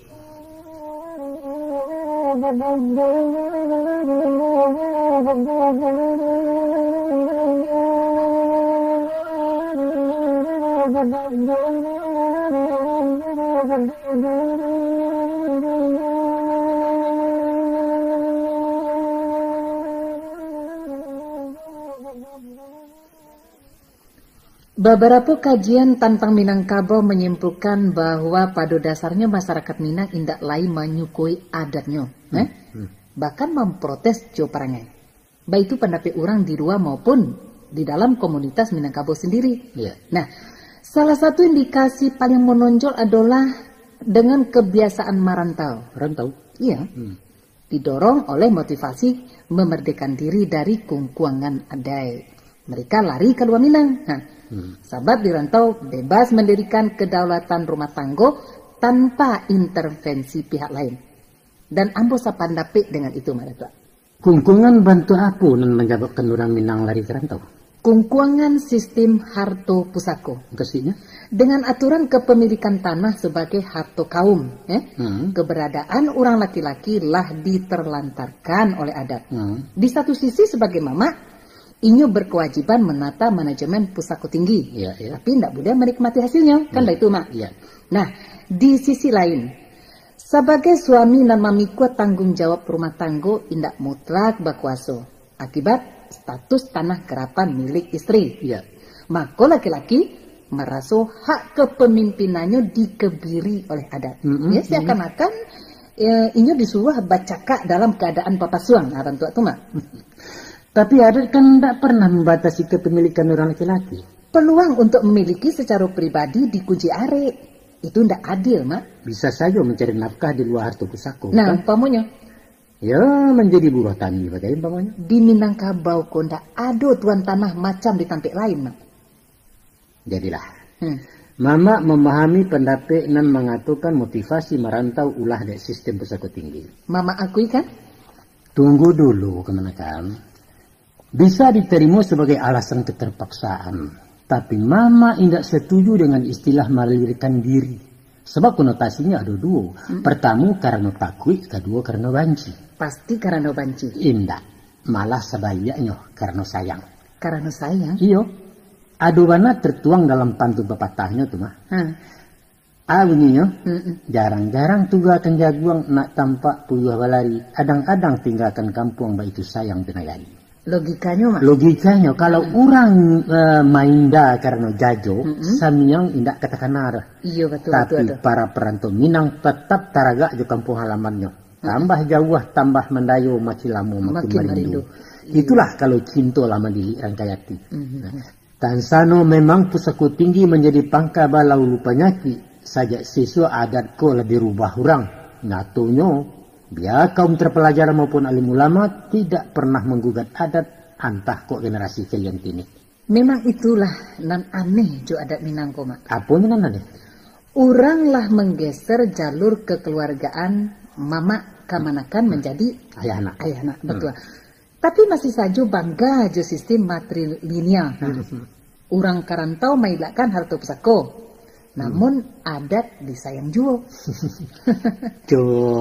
Beberapa kajian tentang Minangkabau menyimpulkan bahwa pada dasarnya masyarakat Minang indak lain menyukui adatnya, hmm. eh? hmm. bahkan memprotes jo perangai. Baik itu pendapat orang di luar maupun di dalam komunitas Minangkabau sendiri. Yeah. Nah, salah satu indikasi paling menonjol adalah dengan kebiasaan merantau. Rantau? Iya. Hmm. Didorong oleh motivasi memerdekakan diri dari kungkuangan adai. Mereka lari ke luar Minang. Nah, Hmm. Sebab dirantau bebas mendirikan kedaulatan rumah tangga tanpa intervensi pihak lain. Dan ambo sapandapik dengan itu, Mak. Kungkungan bantu apa yang menyebabkan orang Minang lari ke rantau? Kungkuangan sistem harto pusako. Kasihnya? Dengan aturan kepemilikan tanah sebagai harto kaum. Eh? Hmm. Keberadaan orang laki-laki lah diterlantarkan oleh adat. Hmm. Di satu sisi sebagai mama, inyo berkewajiban menata manajemen pusako tinggi, ya, ya. tapi tidak boleh menikmati hasilnya, kan ya. itu, Mak. Ya. Nah, di sisi lain, Sebagai suami dan mamiku tanggung jawab rumah tanggo indak mutlak bakuaso. Akibat status tanah kerapan milik istri. Ya. Maka laki-laki merasa hak kepemimpinannya dikebiri oleh adat. Mm-hmm. Ya, seakan-akan ya, inyo disuruh bacaka dalam keadaan papasuang. Nah, bantu tu mak. Tapi adat kan tidak pernah membatasi kepemilikan orang laki-laki. Peluang untuk memiliki secara pribadi dikunci are. Itu tidak adil, mak. Bisa saja mencari nafkah di luar harta pusaka. Nah, kan? pamunya. Ya, menjadi buruh tani bagaimana pamunya. Di Minangkabau kok tidak ada tuan tanah macam di tampik lain, mak. Jadilah. Hmm. Mama memahami pendapat dan mengatakan motivasi merantau ulah dari sistem pusaka tinggi. Mama akui kan? Tunggu dulu, kemenakan. Bisa diterima sebagai alasan keterpaksaan. Tapi mama tidak setuju dengan istilah melarikan diri. Sebab konotasinya ada dua. Hmm. Pertama karena takut, kedua karena banci. Pasti karena banci. Indah. Malah sebaliknya karena sayang. Karena sayang? Iyo. Adobana tertuang dalam pantun pepatahnya tuh mah. Hmm. Awalnya jarang-jarang tuga akan jaguang nak tampak puyuh balari. Adang-adang tinggalkan kampung baik itu sayang tenagari. Logikanya mak? Logikanya kalau hmm. orang uh, mainda karena jajo, hmm. samyang indak katakan arah. Iya betul. Tapi betul, betul. para perantau Minang tetap taragak di kampung halamannya. Tambah hmm. jauh, tambah mendayo, makin lama makin, makin merindu. Itulah kalau cinta lama dili rangkayati. Hmm. Nah, Tansano memang pusaka tinggi menjadi pangka balau lupanya ki. Sajak siswa adat ko lebih rubah orang. Natonyo. Biar kaum terpelajar maupun alim ulama tidak pernah menggugat adat antah kok generasi kalian kini. Memang itulah nan aneh jo adat Minangko mak. Apa nan aneh? Orang lah menggeser jalur kekeluargaan mama kamanakan menjadi ayah anak. Ayah anak betul. Hmm. Tapi masih saja bangga jo sistem matrilineal. Nah, hmm. Orang karantau mailakan harta pusako. Namun hmm. adat disayang juga. Jo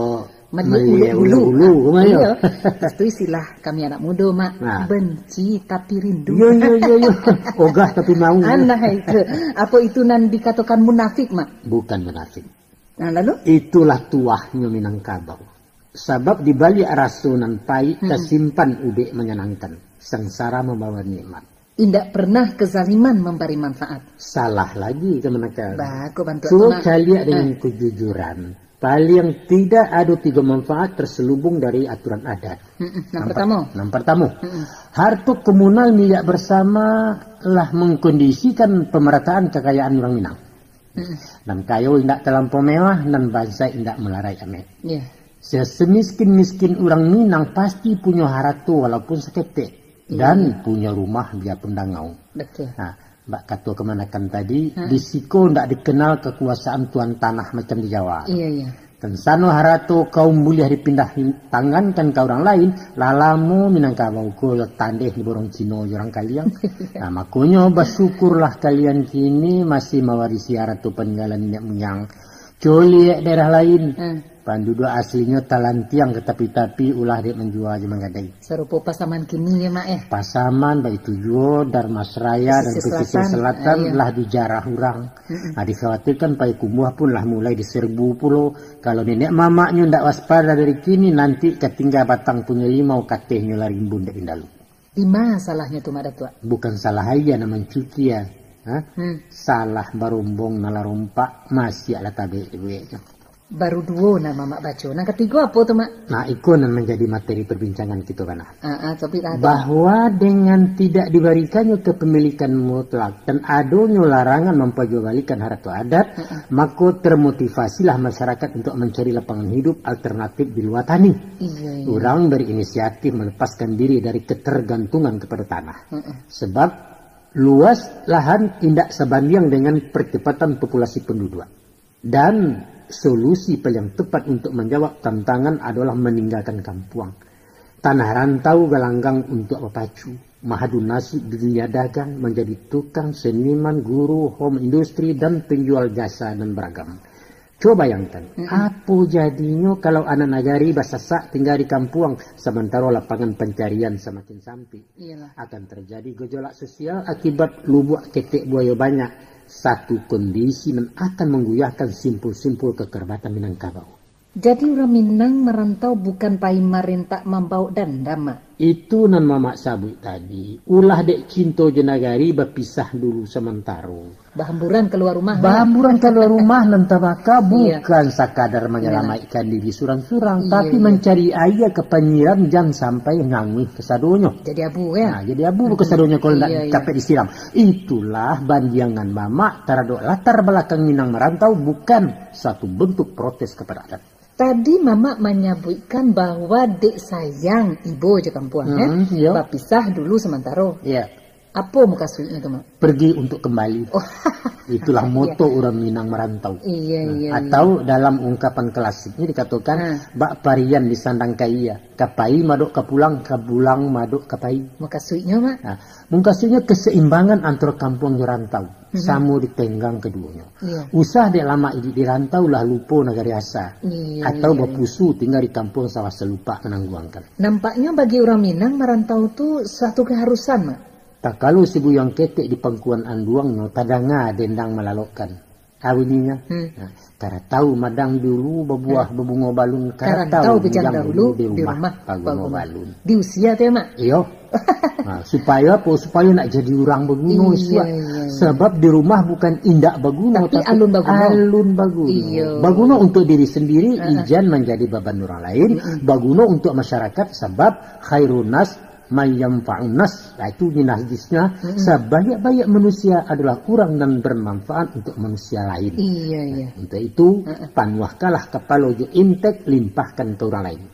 Mandi ulu-ulu. Iya. Itu istilah kami anak muda, mak. Nah. Benci tapi rindu. Yo yo yo yo. Ogah tapi mau. Nah itu. Apa itu nan dikatakan munafik, mak? Bukan munafik. Nah lalu? Itulah tuahnya Minangkabau. Sebab di balik rasunan pai hmm. tersimpan ubek menyenangkan. Sengsara membawa nikmat. Tidak pernah kezaliman memberi manfaat. Salah lagi kemenakan. Bah, aku bantu. Coba kalian dengan eh. kejujuran. Paling tidak ada tiga manfaat terselubung dari aturan adat. Mm-mm. Yang pertama. Yang pertama. Harta komunal milik bersama lah mengkondisikan pemerataan kekayaan orang Minang. Mm-mm. Dan kayo tidak terlampau mewah dan bangsa tidak melarai amet. Yeah. Semiskin-miskin orang Minang pasti punya harta walaupun seketik. Yeah. Dan punya rumah biarpun dangau. Betul. Nah, Mbak Kato kemanakan tadi, hmm. di Siko tidak dikenal kekuasaan tuan tanah macam di Jawa. Iya, iya. Dan sano harato kaum mulia dipindah tangan kan ke orang lain, lalamu Minangkabau ko tandeh di borong Cino orang kalian. Nah, makanya bersyukurlah kalian kini masih mewarisi harato peninggalan nenek moyang. Coli daerah lain. Hmm. Penduduk aslinya talantiang tetapi-tapi ulah dia menjual aja menggadai. Serupa Pasaman kini ya mak eh. Pasaman baik tujuh Darmasraya dan pesisir selatan lah dijarah orang. Mm-mm. Nah dikhawatirkan pai kumuh pun lah mulai diserbu pulau. Kalau nenek mamaknya ndak waspada dari kini nanti ketinggal batang punya limau katehnya lari bunda indalu. Di mana salahnya tuh mak datua? Bukan salah aja namanya cuci ya. Hmm. Salah barumbong nalarumpak masih ala tabe duitnya. Baru dua nama mak baca. Nah ketiga apa tuh mak? Nah itu yang menjadi materi perbincangan kita kan. Uh, uh, Bahwa dengan tidak diberikannya kepemilikan mutlak dan adanya larangan memperjualbelikan harta adat, uh, uh. maka termotivasilah masyarakat untuk mencari lapangan hidup alternatif di luar tani. Iya, iya. Orang berinisiatif melepaskan diri dari ketergantungan kepada tanah. Uh, uh. Sebab luas lahan tidak sebanding dengan percepatan populasi penduduk. Dan solusi paling tepat untuk menjawab tantangan adalah meninggalkan kampung. Tanah rantau galanggang untuk berpacu. Mahadu nasib di dunia dagang menjadi tukang, seniman, guru, home industri, dan penjual jasa dan beragam. Coba bayangkan, mm-hmm. apa jadinya kalau anak nagari basasak tinggal di kampung sementara lapangan pencarian semakin sempit. Iyalah. Akan terjadi gejolak sosial akibat lubuk ketek buaya banyak. Satu kondisi yang akan mengguyahkan simpul-simpul kekerabatan Minangkabau. Jadi orang Minang merantau bukan pai marintak membau dandam, Mak. Itu nan mamak sabut tadi. Ulah dek cinto jenagari berpisah dulu sementara. Bahamburan keluar rumah. Bahamburan keluar rumah nan tabaka bukan iya. sakadar menyelamatkan diri surang-surang, Iya, tapi iya. mencari ayah ke penyiram jangan sampai ngangwih kesadonyo. Jadi abu ya. Nah, jadi abu kesadonyo kalau tidak Iya, iya. capek disiram. Itulah bandiangan mamak taradok latar belakang Minang merantau bukan satu bentuk protes kepada adat. Tadi Mama menyebutkan bahwa dek sayang ibu je kampung, Hmm, eh? iya. Bapisah dulu sementara. Ya, Apa muka suitnya tu, Mak? pergi untuk kembali. Oh, Itulah moto orang Minang merantau. iya, iya, Atau dalam ungkapan klasiknya dikatakan Ah. bak parian disandang kaya, kapai maduk kapulang, kapulang maduk kapai. muka suitnya, Mak. Nah, mungkasnya keseimbangan antara kampung dan rantau, sama ditenggang keduanya. Iya. Usah dek lama di, di rantau lah lupa negari asa, Iya, atau iya, berpusu tinggal di kampung sawah selupa menangguangkan. Nampaknya bagi orang Minang merantau tu suatu keharusan, Mak. Tak kalau si buyang ketek di pangkuan anduangnya tadanga dendang melalokkan. Awininya, Hmm. nah, cara tahu madang dulu berbuah berbunga balun. Karena Cara tahu tahu bijang bujang dahulu di rumah, Pak berbunga Goma. balun. Di usia tu ya, Mak. Iyo. Nah, supaya apa? Supaya nak jadi orang berguna. Iya, Iya, iya. Sebab di rumah bukan indak berguna, Tapi alun berguna. Alun berguna. Iya. Berguna untuk diri sendiri, ijan menjadi beban orang lain. Berguna untuk masyarakat sebab khairun nas mayyamfa'un nas. Nah, itu hadisnya. Sebanyak-banyak manusia adalah kurang dan bermanfaat untuk manusia lain. Iya, iya. Untuk itu, panuahkalah kepala jo imtek, limpahkan ke orang lain.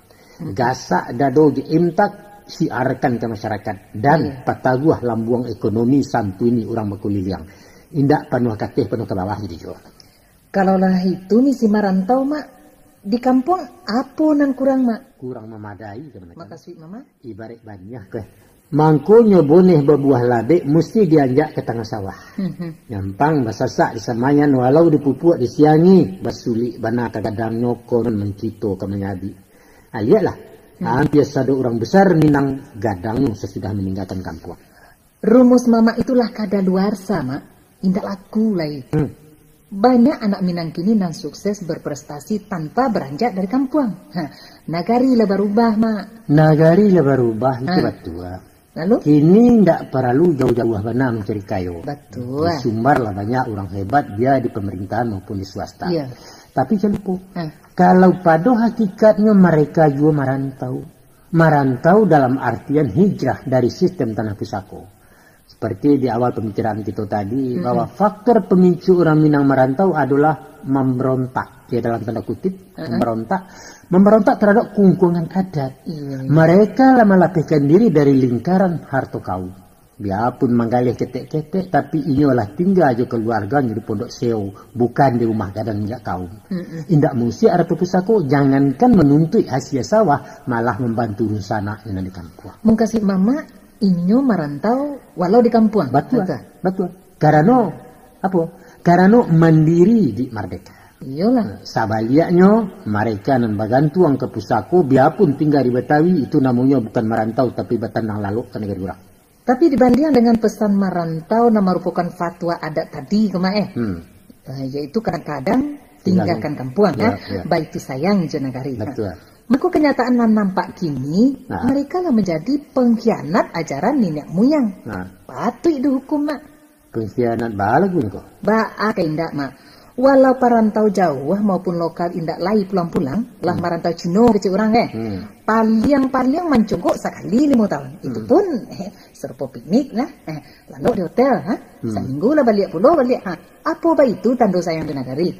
Gasak dado jo imtak, siarkan ke masyarakat. Dan Iya. pataguah lambuang ekonomi santuni orang berkuliang. Indak panuah katih, panuh ke bawah jadi jo. Kalaulah itu misi merantau, Mak, di kampung apa nan kurang, Mak? Kurang memadai ke Maka suit Mama. ibarat banyak ke. Mangkonya boneh berbuah labek mesti dianjak ke tengah sawah. Hmm, Nyampang basasak di samayan walau dipupuk disiangi basulik bana kadang nyokon mencito ke menyabi. Ah, lihatlah. Hampir ada orang besar Minang gadang sesudah meninggalkan kampung. Rumus Mama itulah kadaluarsa, Mak. Indak laku lagi. Hmm. Banyak anak Minang kini nan sukses berprestasi tanpa beranjak dari kampung. Hah, nagari lah berubah, Mak. Nagari lah berubah itu Ah. betul. Lalu? Kini tidak perlu jauh-jauh bana mencari kayu. Betul. Di Sumbar lah banyak orang hebat dia di pemerintahan maupun di swasta. Iya. Tapi jangan lupa, Ah. kalau pada hakikatnya mereka juga merantau. Merantau dalam artian hijrah dari sistem tanah pusako. Seperti di awal pembicaraan kita tadi, mm-hmm. bahwa faktor pemicu orang Minang merantau adalah memberontak. Ya dalam tanda kutip, uh-huh. memberontak. Memberontak terhadap kungkungan adat. Iya, iya. Mereka lah melapihkan diri dari lingkaran harta kaum. Biarpun menggalih ketek-ketek, tapi inyolah tinggal aja keluarganya di pondok sew, bukan di rumah gadang minyak kaum. Mm-mm. Indak mesti ada pusako, jangankan menuntut hasil sawah, malah membantu rusana yang di kampung. Mengkasih Mama, inyo merantau walau di kampung. Betul, Betul. betul. Karena apa? Karena mandiri di merdeka. Iyalah. Sabaliaknya mereka nan bagantuang ke pusako, biarpun tinggal di Betawi, itu namanya bukan merantau tapi batanang lalu ke negara orang. Tapi dibanding dengan pesan merantau yang merupakan fatwa adat tadi kemae, Hmm. uh, yaitu kadang-kadang tinggalkan kampung, Ya, ya, ya. baik itu sayang jenagari. Betul. Maka kenyataan yang nampak kini, Nah. mereka lah menjadi pengkhianat ajaran nenek moyang. Nah, Patut dihukum, Mak. pengkhianat balagun kok. Ba ke indak, Mak. Walau perantau jauh maupun lokal indak lai pulang-pulang, lah merantau Cino kecil orang eh. Hmm. Paling-paling mencogok sekali lima tahun. Itu pun eh, serupa piknik lah. Eh, lalu di hotel, ha? Seminggu lah balik pulau balik. Ha? Apa ba itu tanda sayang di negari?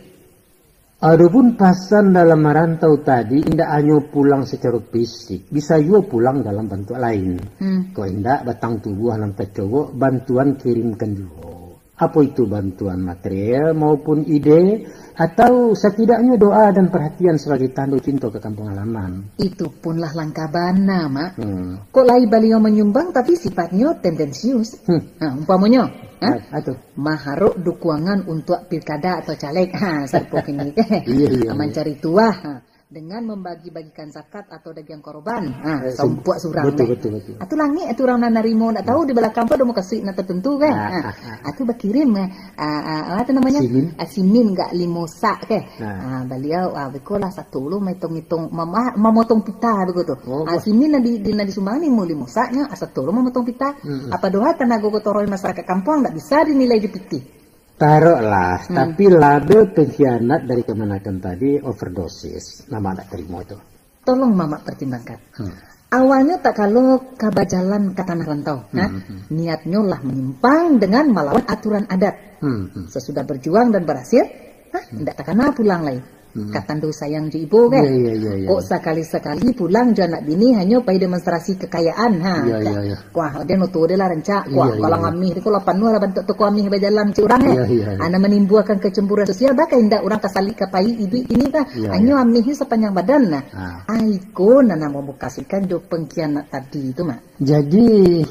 Adapun pasan dalam merantau tadi, indak hanya pulang secara fisik, bisa juga pulang dalam bentuk lain. Hmm. Kau indak batang tubuh nampak cowok, bantuan kirimkan juga. Apa itu bantuan material maupun ide, atau setidaknya doa dan perhatian sebagai tanda cinta ke kampung halaman. Itu punlah langkah bana, Mak. Hmm. Kok lai beliau menyumbang tapi sifatnya tendensius. Hmm. Nah, umpamanya, ha? Atau Maharuk dukungan untuk pilkada atau caleg. Ha, serpok ini. Iya, iya, Mencari tuah. Ha. dengan membagi-bagikan zakat atau daging korban. Ah, eh, sompuak surang. Betul, betul, betul. Atu langit atu orang nak narimo nak tahu di belakang apa mau kasih nak tertentu kan. Ah, ah, ah. Atu berkirim ah, ah, apa namanya? Simin. Ah, simin enggak limosa ke. Ah, ah beliau ah bekolah satu lu hitung-hitung mama memotong pita begitu. Oh, ah, simin di di di Sumbang ni mau limosanya satu lu memotong pita. Hmm. Apa doa tenaga kotoroi masyarakat kampung enggak bisa dinilai dipiti. Taruhlah, hmm. tapi label pengkhianat dari Kemenaker tadi overdosis, Mama tak terima itu. Tolong Mama pertimbangkan. Hmm. Awalnya tak kalau kabar jalan ke tanah rantau, hmm. nah, hmm. niatnya lah menyimpang dengan melawan aturan adat. Hmm. Hmm. Sesudah berjuang dan berhasil, nah, tidak hmm. takkan pulang lagi. Hmm. Katando sayang ju ibu kan. Yeah, yeah, yeah, yeah. Kok sekali-sekali pulang jo anak bini hanya pai demonstrasi kekayaan ha. Yeah, yeah, yeah. Wah, dia nutu dia lah rencak. Wah, yeah, kalau yeah, ngamih itu lapan nu lah bentuk toko amih berjalan ci urang eh. Yeah, yeah, yeah. Ana menimbulkan kecemburuan sosial bakal indak orang kasali ka pai ibu ini kan. Yeah, hanya yeah. amih sepanjang badan nah. Ah. Aiko nana mau kasihkan jo pengkhianat tadi itu mak. Jadi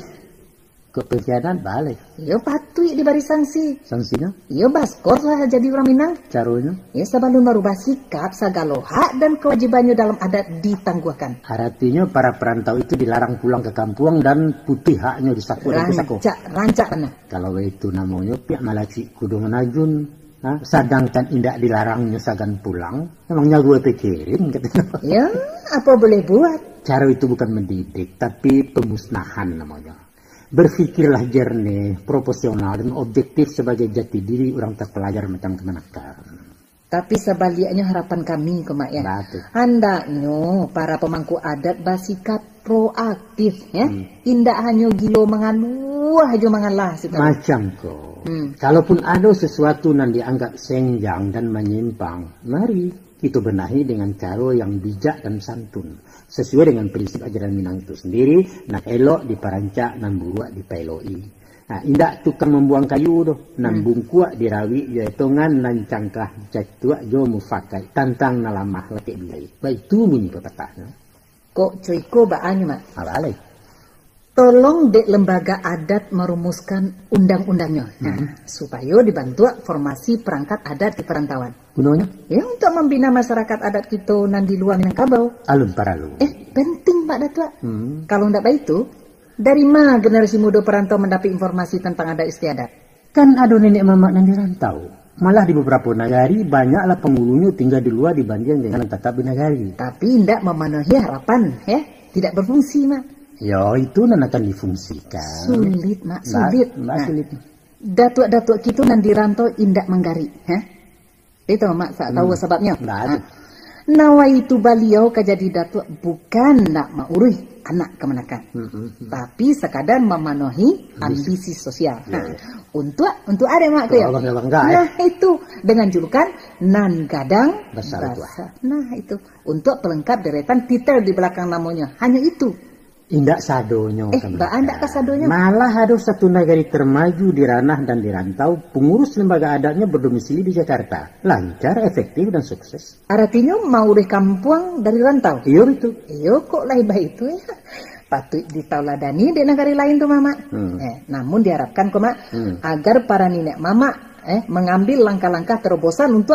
ke pengkhianat balik. Yo patui di baris sanksi. Sanksinya? Yo baskor lah jadi orang Minang. Caranya? Ya sebelum merubah sikap segala hak dan kewajibannya dalam adat ditangguhkan. Artinya para perantau itu dilarang pulang ke kampung dan putih haknya disaku dan disaku. Rancak, rancak mana? Kalau itu namanya pihak Malaci kudu menajun. Nah, sedangkan indak dilarangnya sagan pulang, emangnya gue pikirin katanya. Ya, apa boleh buat? Cara itu bukan mendidik, tapi pemusnahan namanya. Berpikirlah jernih, proporsional dan objektif sebagai jati diri orang terpelajar macam Kemenaker. Tapi sebaliknya harapan kami kemak ya. Hendaknya para pemangku adat bersikap proaktif ya. Hmm. Indak hanya gilo mengaluh aja mengalah. Macam kok. Hmm. Kalaupun ada sesuatu yang dianggap senjang dan menyimpang, mari kita benahi dengan cara yang bijak dan santun. Sesuai dengan prinsip ajaran Minang itu sendiri, nak elok diperancak, nan buruak dipeloi. Nah, indak tukang membuang kayu doh, nan bungkuak dirawi, jaitongan nan cangkah jatuak jo mufakai, tantang nalamah lekek bilai. Baik itu bunyi pepatahnya. Kok cuiko baannya mak? Alalai. Tolong dek lembaga adat merumuskan undang-undangnya, nah, hmm. supaya dibantu formasi perangkat adat di perantauan. Gunanya? Ya untuk membina masyarakat adat kita nan di luar Minangkabau. Alun paralu. Eh penting Pak Datuk. Hmm. Kalau ndak baik itu, dari mana generasi muda perantau mendapat informasi tentang adat istiadat? Kan ada nenek mama nan di rantau. Malah di beberapa nagari banyaklah penghulunya tinggal di luar dibanding dengan tetap di nagari. Tapi ndak memenuhi harapan, ya, tidak berfungsi mak. Ya itu nan akan difungsikan. Sulit mak, sulit. Mbak, nah, sulit. Datuk-datuk kita nan di rantau indak menggari, ha? Itu mak tak tahu hmm. sebabnya. Nah, nawa itu beliau kejadi datuk bukan nak maurih anak Kemenaker, hmm, hmm, hmm. tapi sekadar memenuhi ambisi sosial. Ya, nah, ya. Untuk untuk ada mak tu ya. Nah itu dengan julukan nan gadang besar. Nah itu untuk pelengkap deretan titel di belakang namanya. Hanya itu. Indak sadonyo. Eh, mbak anda ke sadonyo? Malah ada satu negari termaju di ranah dan di rantau, pengurus lembaga adatnya berdomisili di Jakarta. Lancar, efektif, dan sukses. Artinya mau di kampung dari rantau? Iya itu. Iya kok lah itu ya. Patut ditauladani di negara lain tuh mama. Hmm. Eh, namun diharapkan kok mak, hmm. agar para nenek mama eh mengambil langkah-langkah terobosan untuk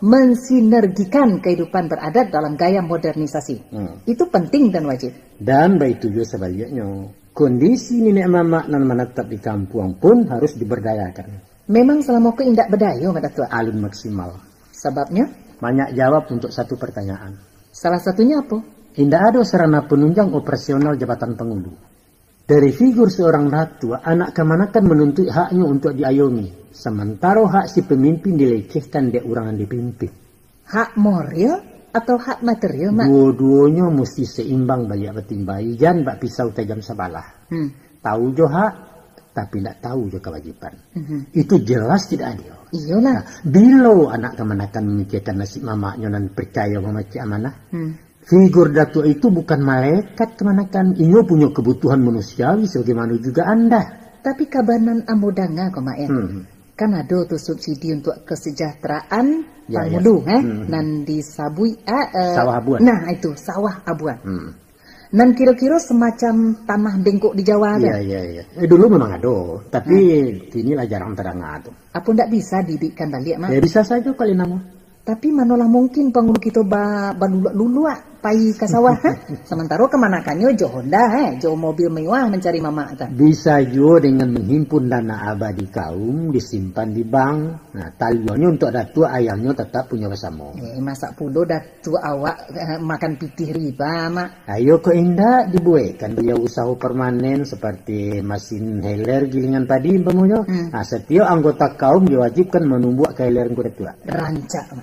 mensinergikan kehidupan beradat dalam gaya modernisasi. Hmm. Itu penting dan wajib. Dan baik juga sebaliknya, kondisi nenek mama nan menetap di kampung pun harus diberdayakan. Memang selama ke indak berdaya, Mbak Tua? Alun maksimal. Sebabnya? Banyak jawab untuk satu pertanyaan. Salah satunya apa? Indak ada sarana penunjang operasional jabatan penghulu. Dari figur seorang ratu, anak Kemenaker menuntut haknya untuk diayomi. Sementara hak si pemimpin dilecehkan dia orang yang dipimpin. Hak moral atau hak material, Mak? Dua-duanya mesti seimbang banyak betimbai. Jangan bak pisau tajam sebalah. Hmm. Tahu jo hak, tapi tidak tahu jo kewajiban. Hmm. Itu jelas tidak adil. Iyalah. Nah, bila anak Kemenaker memikirkan nasib mamaknya dan percaya memaci amanah, hmm. figur datuk itu bukan malaikat Kemenaker. Ia punya kebutuhan manusiawi sebagaimana juga Anda. Tapi kabanan amudanga kok, Mak ya? Hmm. Kan ada tuh subsidi untuk kesejahteraan ya, penghulu, ya. eh, hmm. nan disabui eh, uh, sawah abuan. Nah itu sawah abuan. Hmm. Nan kira-kira semacam tanah bengkok di Jawa ada. Iya iya iya. Eh, dulu memang ada, tapi hmm. inilah jarang terang ada. Apa ndak bisa didikkan balik, Mak? Ya bisa saja kali nama. Tapi manolah mungkin pengulu kita ba balulak-lulak pai ke sawah. Sementara kemanakannya jo Honda, eh, jo mobil mewah mencari mama. Kan? Bisa juga dengan menghimpun dana abadi kaum disimpan di bank. Nah, talionya untuk datu ayahnya tetap punya bersama. Eh, masa pulo datu awak eh, makan pitih riba, mak. Ayo ke indah dibuatkan beliau usaha permanen seperti mesin heler gilingan padi umpamanya. Hmm. Nah, setiap anggota kaum diwajibkan menumbuh keheler kuda tua. Rancak, mak.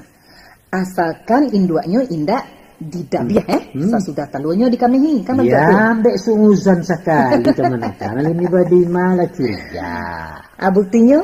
Asalkan induaknya indah didabiah, eh? Hmm. Sesudah talunya dikamihi, kan? Ya, ambek sunggusan sekali teman-teman. Ini badi malah curiga. Ah, buktinya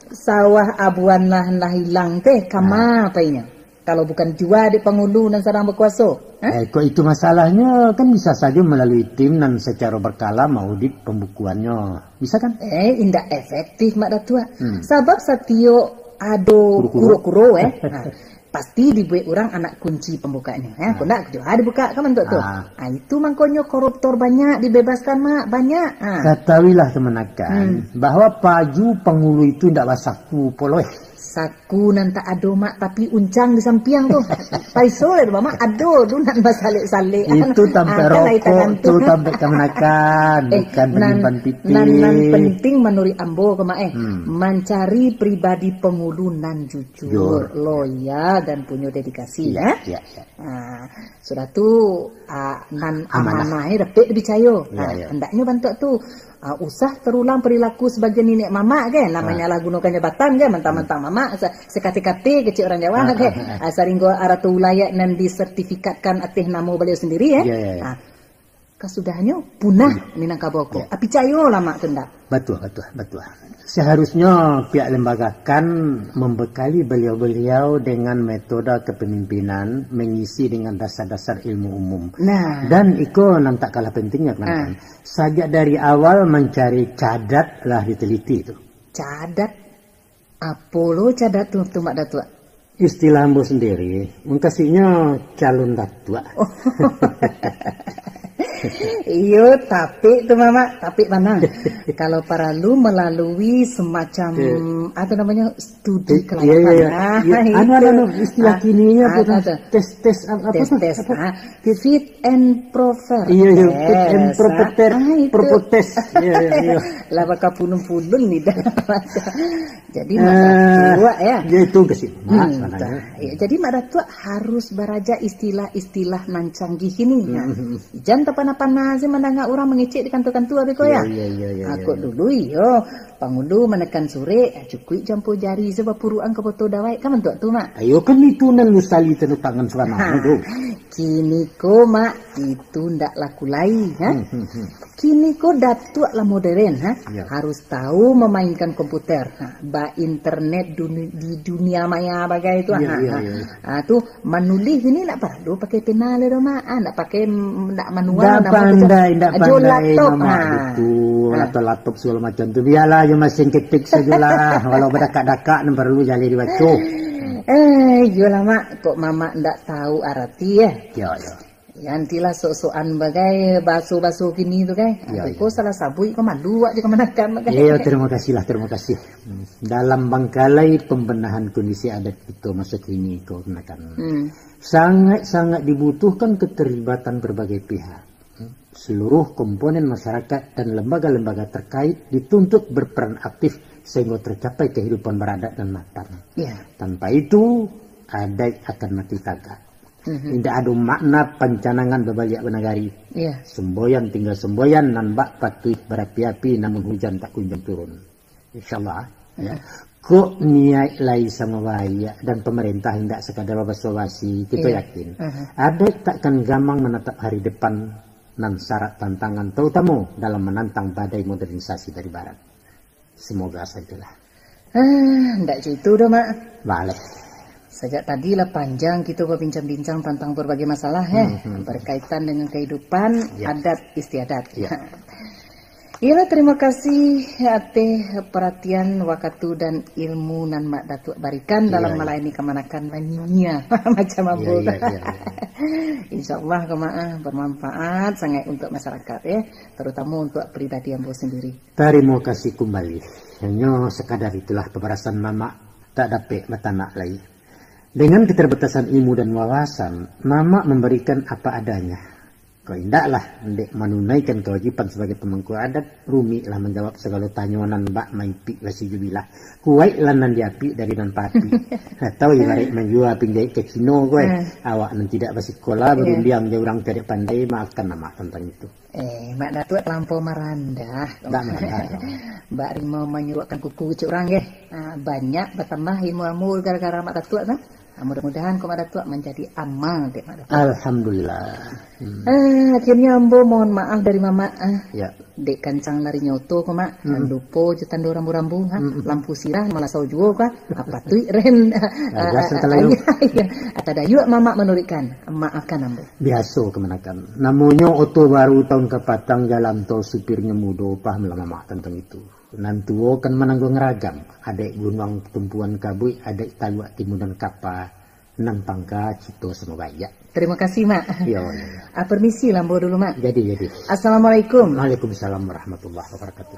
sawah abuan lah nah hilang teh kama nah. Apainya? Kalau bukan jua di pengulu dan sarang berkuasa. Eh? eh, kok itu masalahnya kan bisa saja melalui tim dan secara berkala maudit pembukuannya. Bisa kan? Eh, indah efektif mak datua. Hmm. Sebab satio ado kuro-kuro eh. Nah, pasti dibuat orang anak kunci pembukanya. Ya, kau nak juga dibuka kan tuh tuh. Ah, itu mangkonyo koruptor banyak dibebaskan mak banyak. Ah. Ketahuilah teman-teman hmm. bahwa paju pengulu itu tidak basaku poloh. Saku nan tak ado mak tapi uncang di sampiang tuh. Paiso le mama ado tu nan basalik-salik. Itu tampe rokok, tu tampe kemenakan, eh, bukan penyimpan pipi. Nan, nan penting menurut ambo kema eh hmm. mencari pribadi pengulu nan jujur, Jur. loyal dan punya dedikasi ya. Ya, ya. Nah, sudah tu uh, nan amanahnya dapat dipercaya. Nah, ya, ya. Hendaknya bantu tu. Uh, usah terulang perilaku sebagai nenek mama kan namanya lah gunakan jabatan kan mentang-mentang mama sekati-kati kecil orang Jawa kan saringgo aratu wilayah nan disertifikatkan atih namo beliau sendiri ya, ya, ya, ya. Nah, kesudahnya punah ya. Minangkabau ya. Api cayo lama kendak betul betul betul seharusnya pihak lembaga kan membekali beliau-beliau dengan metode kepemimpinan mengisi dengan dasar-dasar ilmu umum. Nah, dan itu nan tak kalah pentingnya kan. Sejak dari awal mencari cadat lah diteliti itu. Cadat? Apa lo cadat tuh tuh mak datua? Istilah ambo sendiri, mengkasihnya calon datua. Oh. Iyo, tapi tuh mama, tapi mana? Kalau para lu melalui semacam apa namanya studi kelayakan. Iya, iya, iya. Anu anu istilah kininya apa? Tes tes apa? Tes tes. Fit and proper. Iya iya. Fit and proper proper test. Iya iya. Lah bakal punun-punun nih dah. Jadi mak tua ya. Ya itu ke sini. Jadi mak tua harus beraja istilah-istilah nan canggih ini. Jangan tepan-tepan sih mendengar orang mengecek di kantor-kantor beko ya. Iya iya iya. Aku dulu yo pangulu menekan sore cukui campur jari sebab puruan ke foto dawai kan mentuk tu mak. Ayo kan itu nan lusali tenu tangan selama itu. Kini ko mak itu ndak laku lain ha. Kini ko datuk lah modern ha. Ya. Harus tahu memainkan komputer. Ha. Ba internet duni, di dunia maya bagai itu ya, ha. Ya, ya. Ha tu menulis ini nak perlu pakai pena le mak. Ah nak pakai nak manual nak pandai ndak pandai laptop ha. Itu atau laptop segala macam tu biarlah je mesin ketik sajalah. Walau berdekat-dekat nan perlu jali dibaca. Eh, yolah mak, kok mama ndak tahu arti ya? Ya, ya. Yantilah sok-sokan bagai baso-baso kini tu kan. Ya, ya. Kok salah sabui kok malu aja kemanakan mak. Ya, terima kasih lah, terima kasih. Dalam bangkalai pembenahan kondisi adat itu masa kini kau kenakan. Hmm. Sangat-sangat dibutuhkan keterlibatan berbagai pihak. Seluruh komponen masyarakat dan lembaga-lembaga terkait dituntut berperan aktif sehingga tercapai kehidupan beradat dan matang. Yeah. Tanpa itu, adat akan mati tagak. Mm-hmm. Tidak ada makna pencanangan bebaliak benagari. Yeah. Semboyan tinggal semboyan, nambak patuh berapi-api, namun hujan tak kunjung turun. InsyaAllah. Yeah. Ya. Kok niat lain sama baik dan pemerintah tidak sekadar basa-basi, kita yeah. yakin. Uh-huh. Adat takkan gampang menatap hari depan dan syarat tantangan terutama dalam menantang badai modernisasi dari barat. Semoga sajalah. Ah, ndak gitu dah mak. Balik. Sejak tadi lah panjang kita berbincang-bincang tentang berbagai masalah ya, hmm, berkaitan dengan kehidupan ya. Adat istiadat. Ya. Iyalah terima kasih ate perhatian waktu dan ilmu nan mak datuk barikan ya, dalam ya. Melayani kemanakan lainnya macam apa. Ya, ya, ya, ya. Insyaallah kemaah bermanfaat sangat untuk masyarakat ya, terutama untuk pribadi ambo sendiri. Terima kasih kembali. Hanya sekadar itulah pemberasan mama tak dapat bertanak lagi. Dengan keterbatasan ilmu dan wawasan, Mama memberikan apa adanya. Kau indaklah ndek menunaikan kewajiban sebagai pemangku adat, Rumi lah menjawab segala tanyonan Mbak Maipi lah si jubilah. Kuwait lanan diapi dari nan papi. Nah, tahu ya barek menjual pinjai ke Cino gue. Awak nan tidak bersekolah berundiang dia orang tidak pandai, maafkan nama tentang itu. Eh, Mak Datuk lampau merandah. Mbak merandah. Mbak Rima menyuruhkan kuku cik orang ya. Nah, banyak bertambah ilmu-ilmu gara-gara Mak Datuk kan. Nah, mudah-mudahan kau Mak Datuk menjadi amal dek Mak Datuk. Alhamdulillah. Hmm. Ah, akhirnya Ambo mohon maaf dari Mama. Ah. Ya. Dek kancang lari nyoto ko Mak. Hmm. Lupo jutan do rambu-rambu ha. Hmm. Lampu sirah malah sau juo ka. Apa tu ren. Ata dayu Mama menurikan. Maafkan Ambo. Biasa kemenakan. Namanya oto baru tahun kepatang jalan tol supirnya mudo paham lah Mama tentang itu. Nantuo kan menanggung ragam. Adek gunung tumpuan kabui, adek taluk timunan kapa, nang pangka cito semua banyak. Terima kasih Mak. Iya. Ya. Ah, permisi Lambo dulu Mak. Jadi jadi. Assalamualaikum. Waalaikumsalam warahmatullahi wabarakatuh.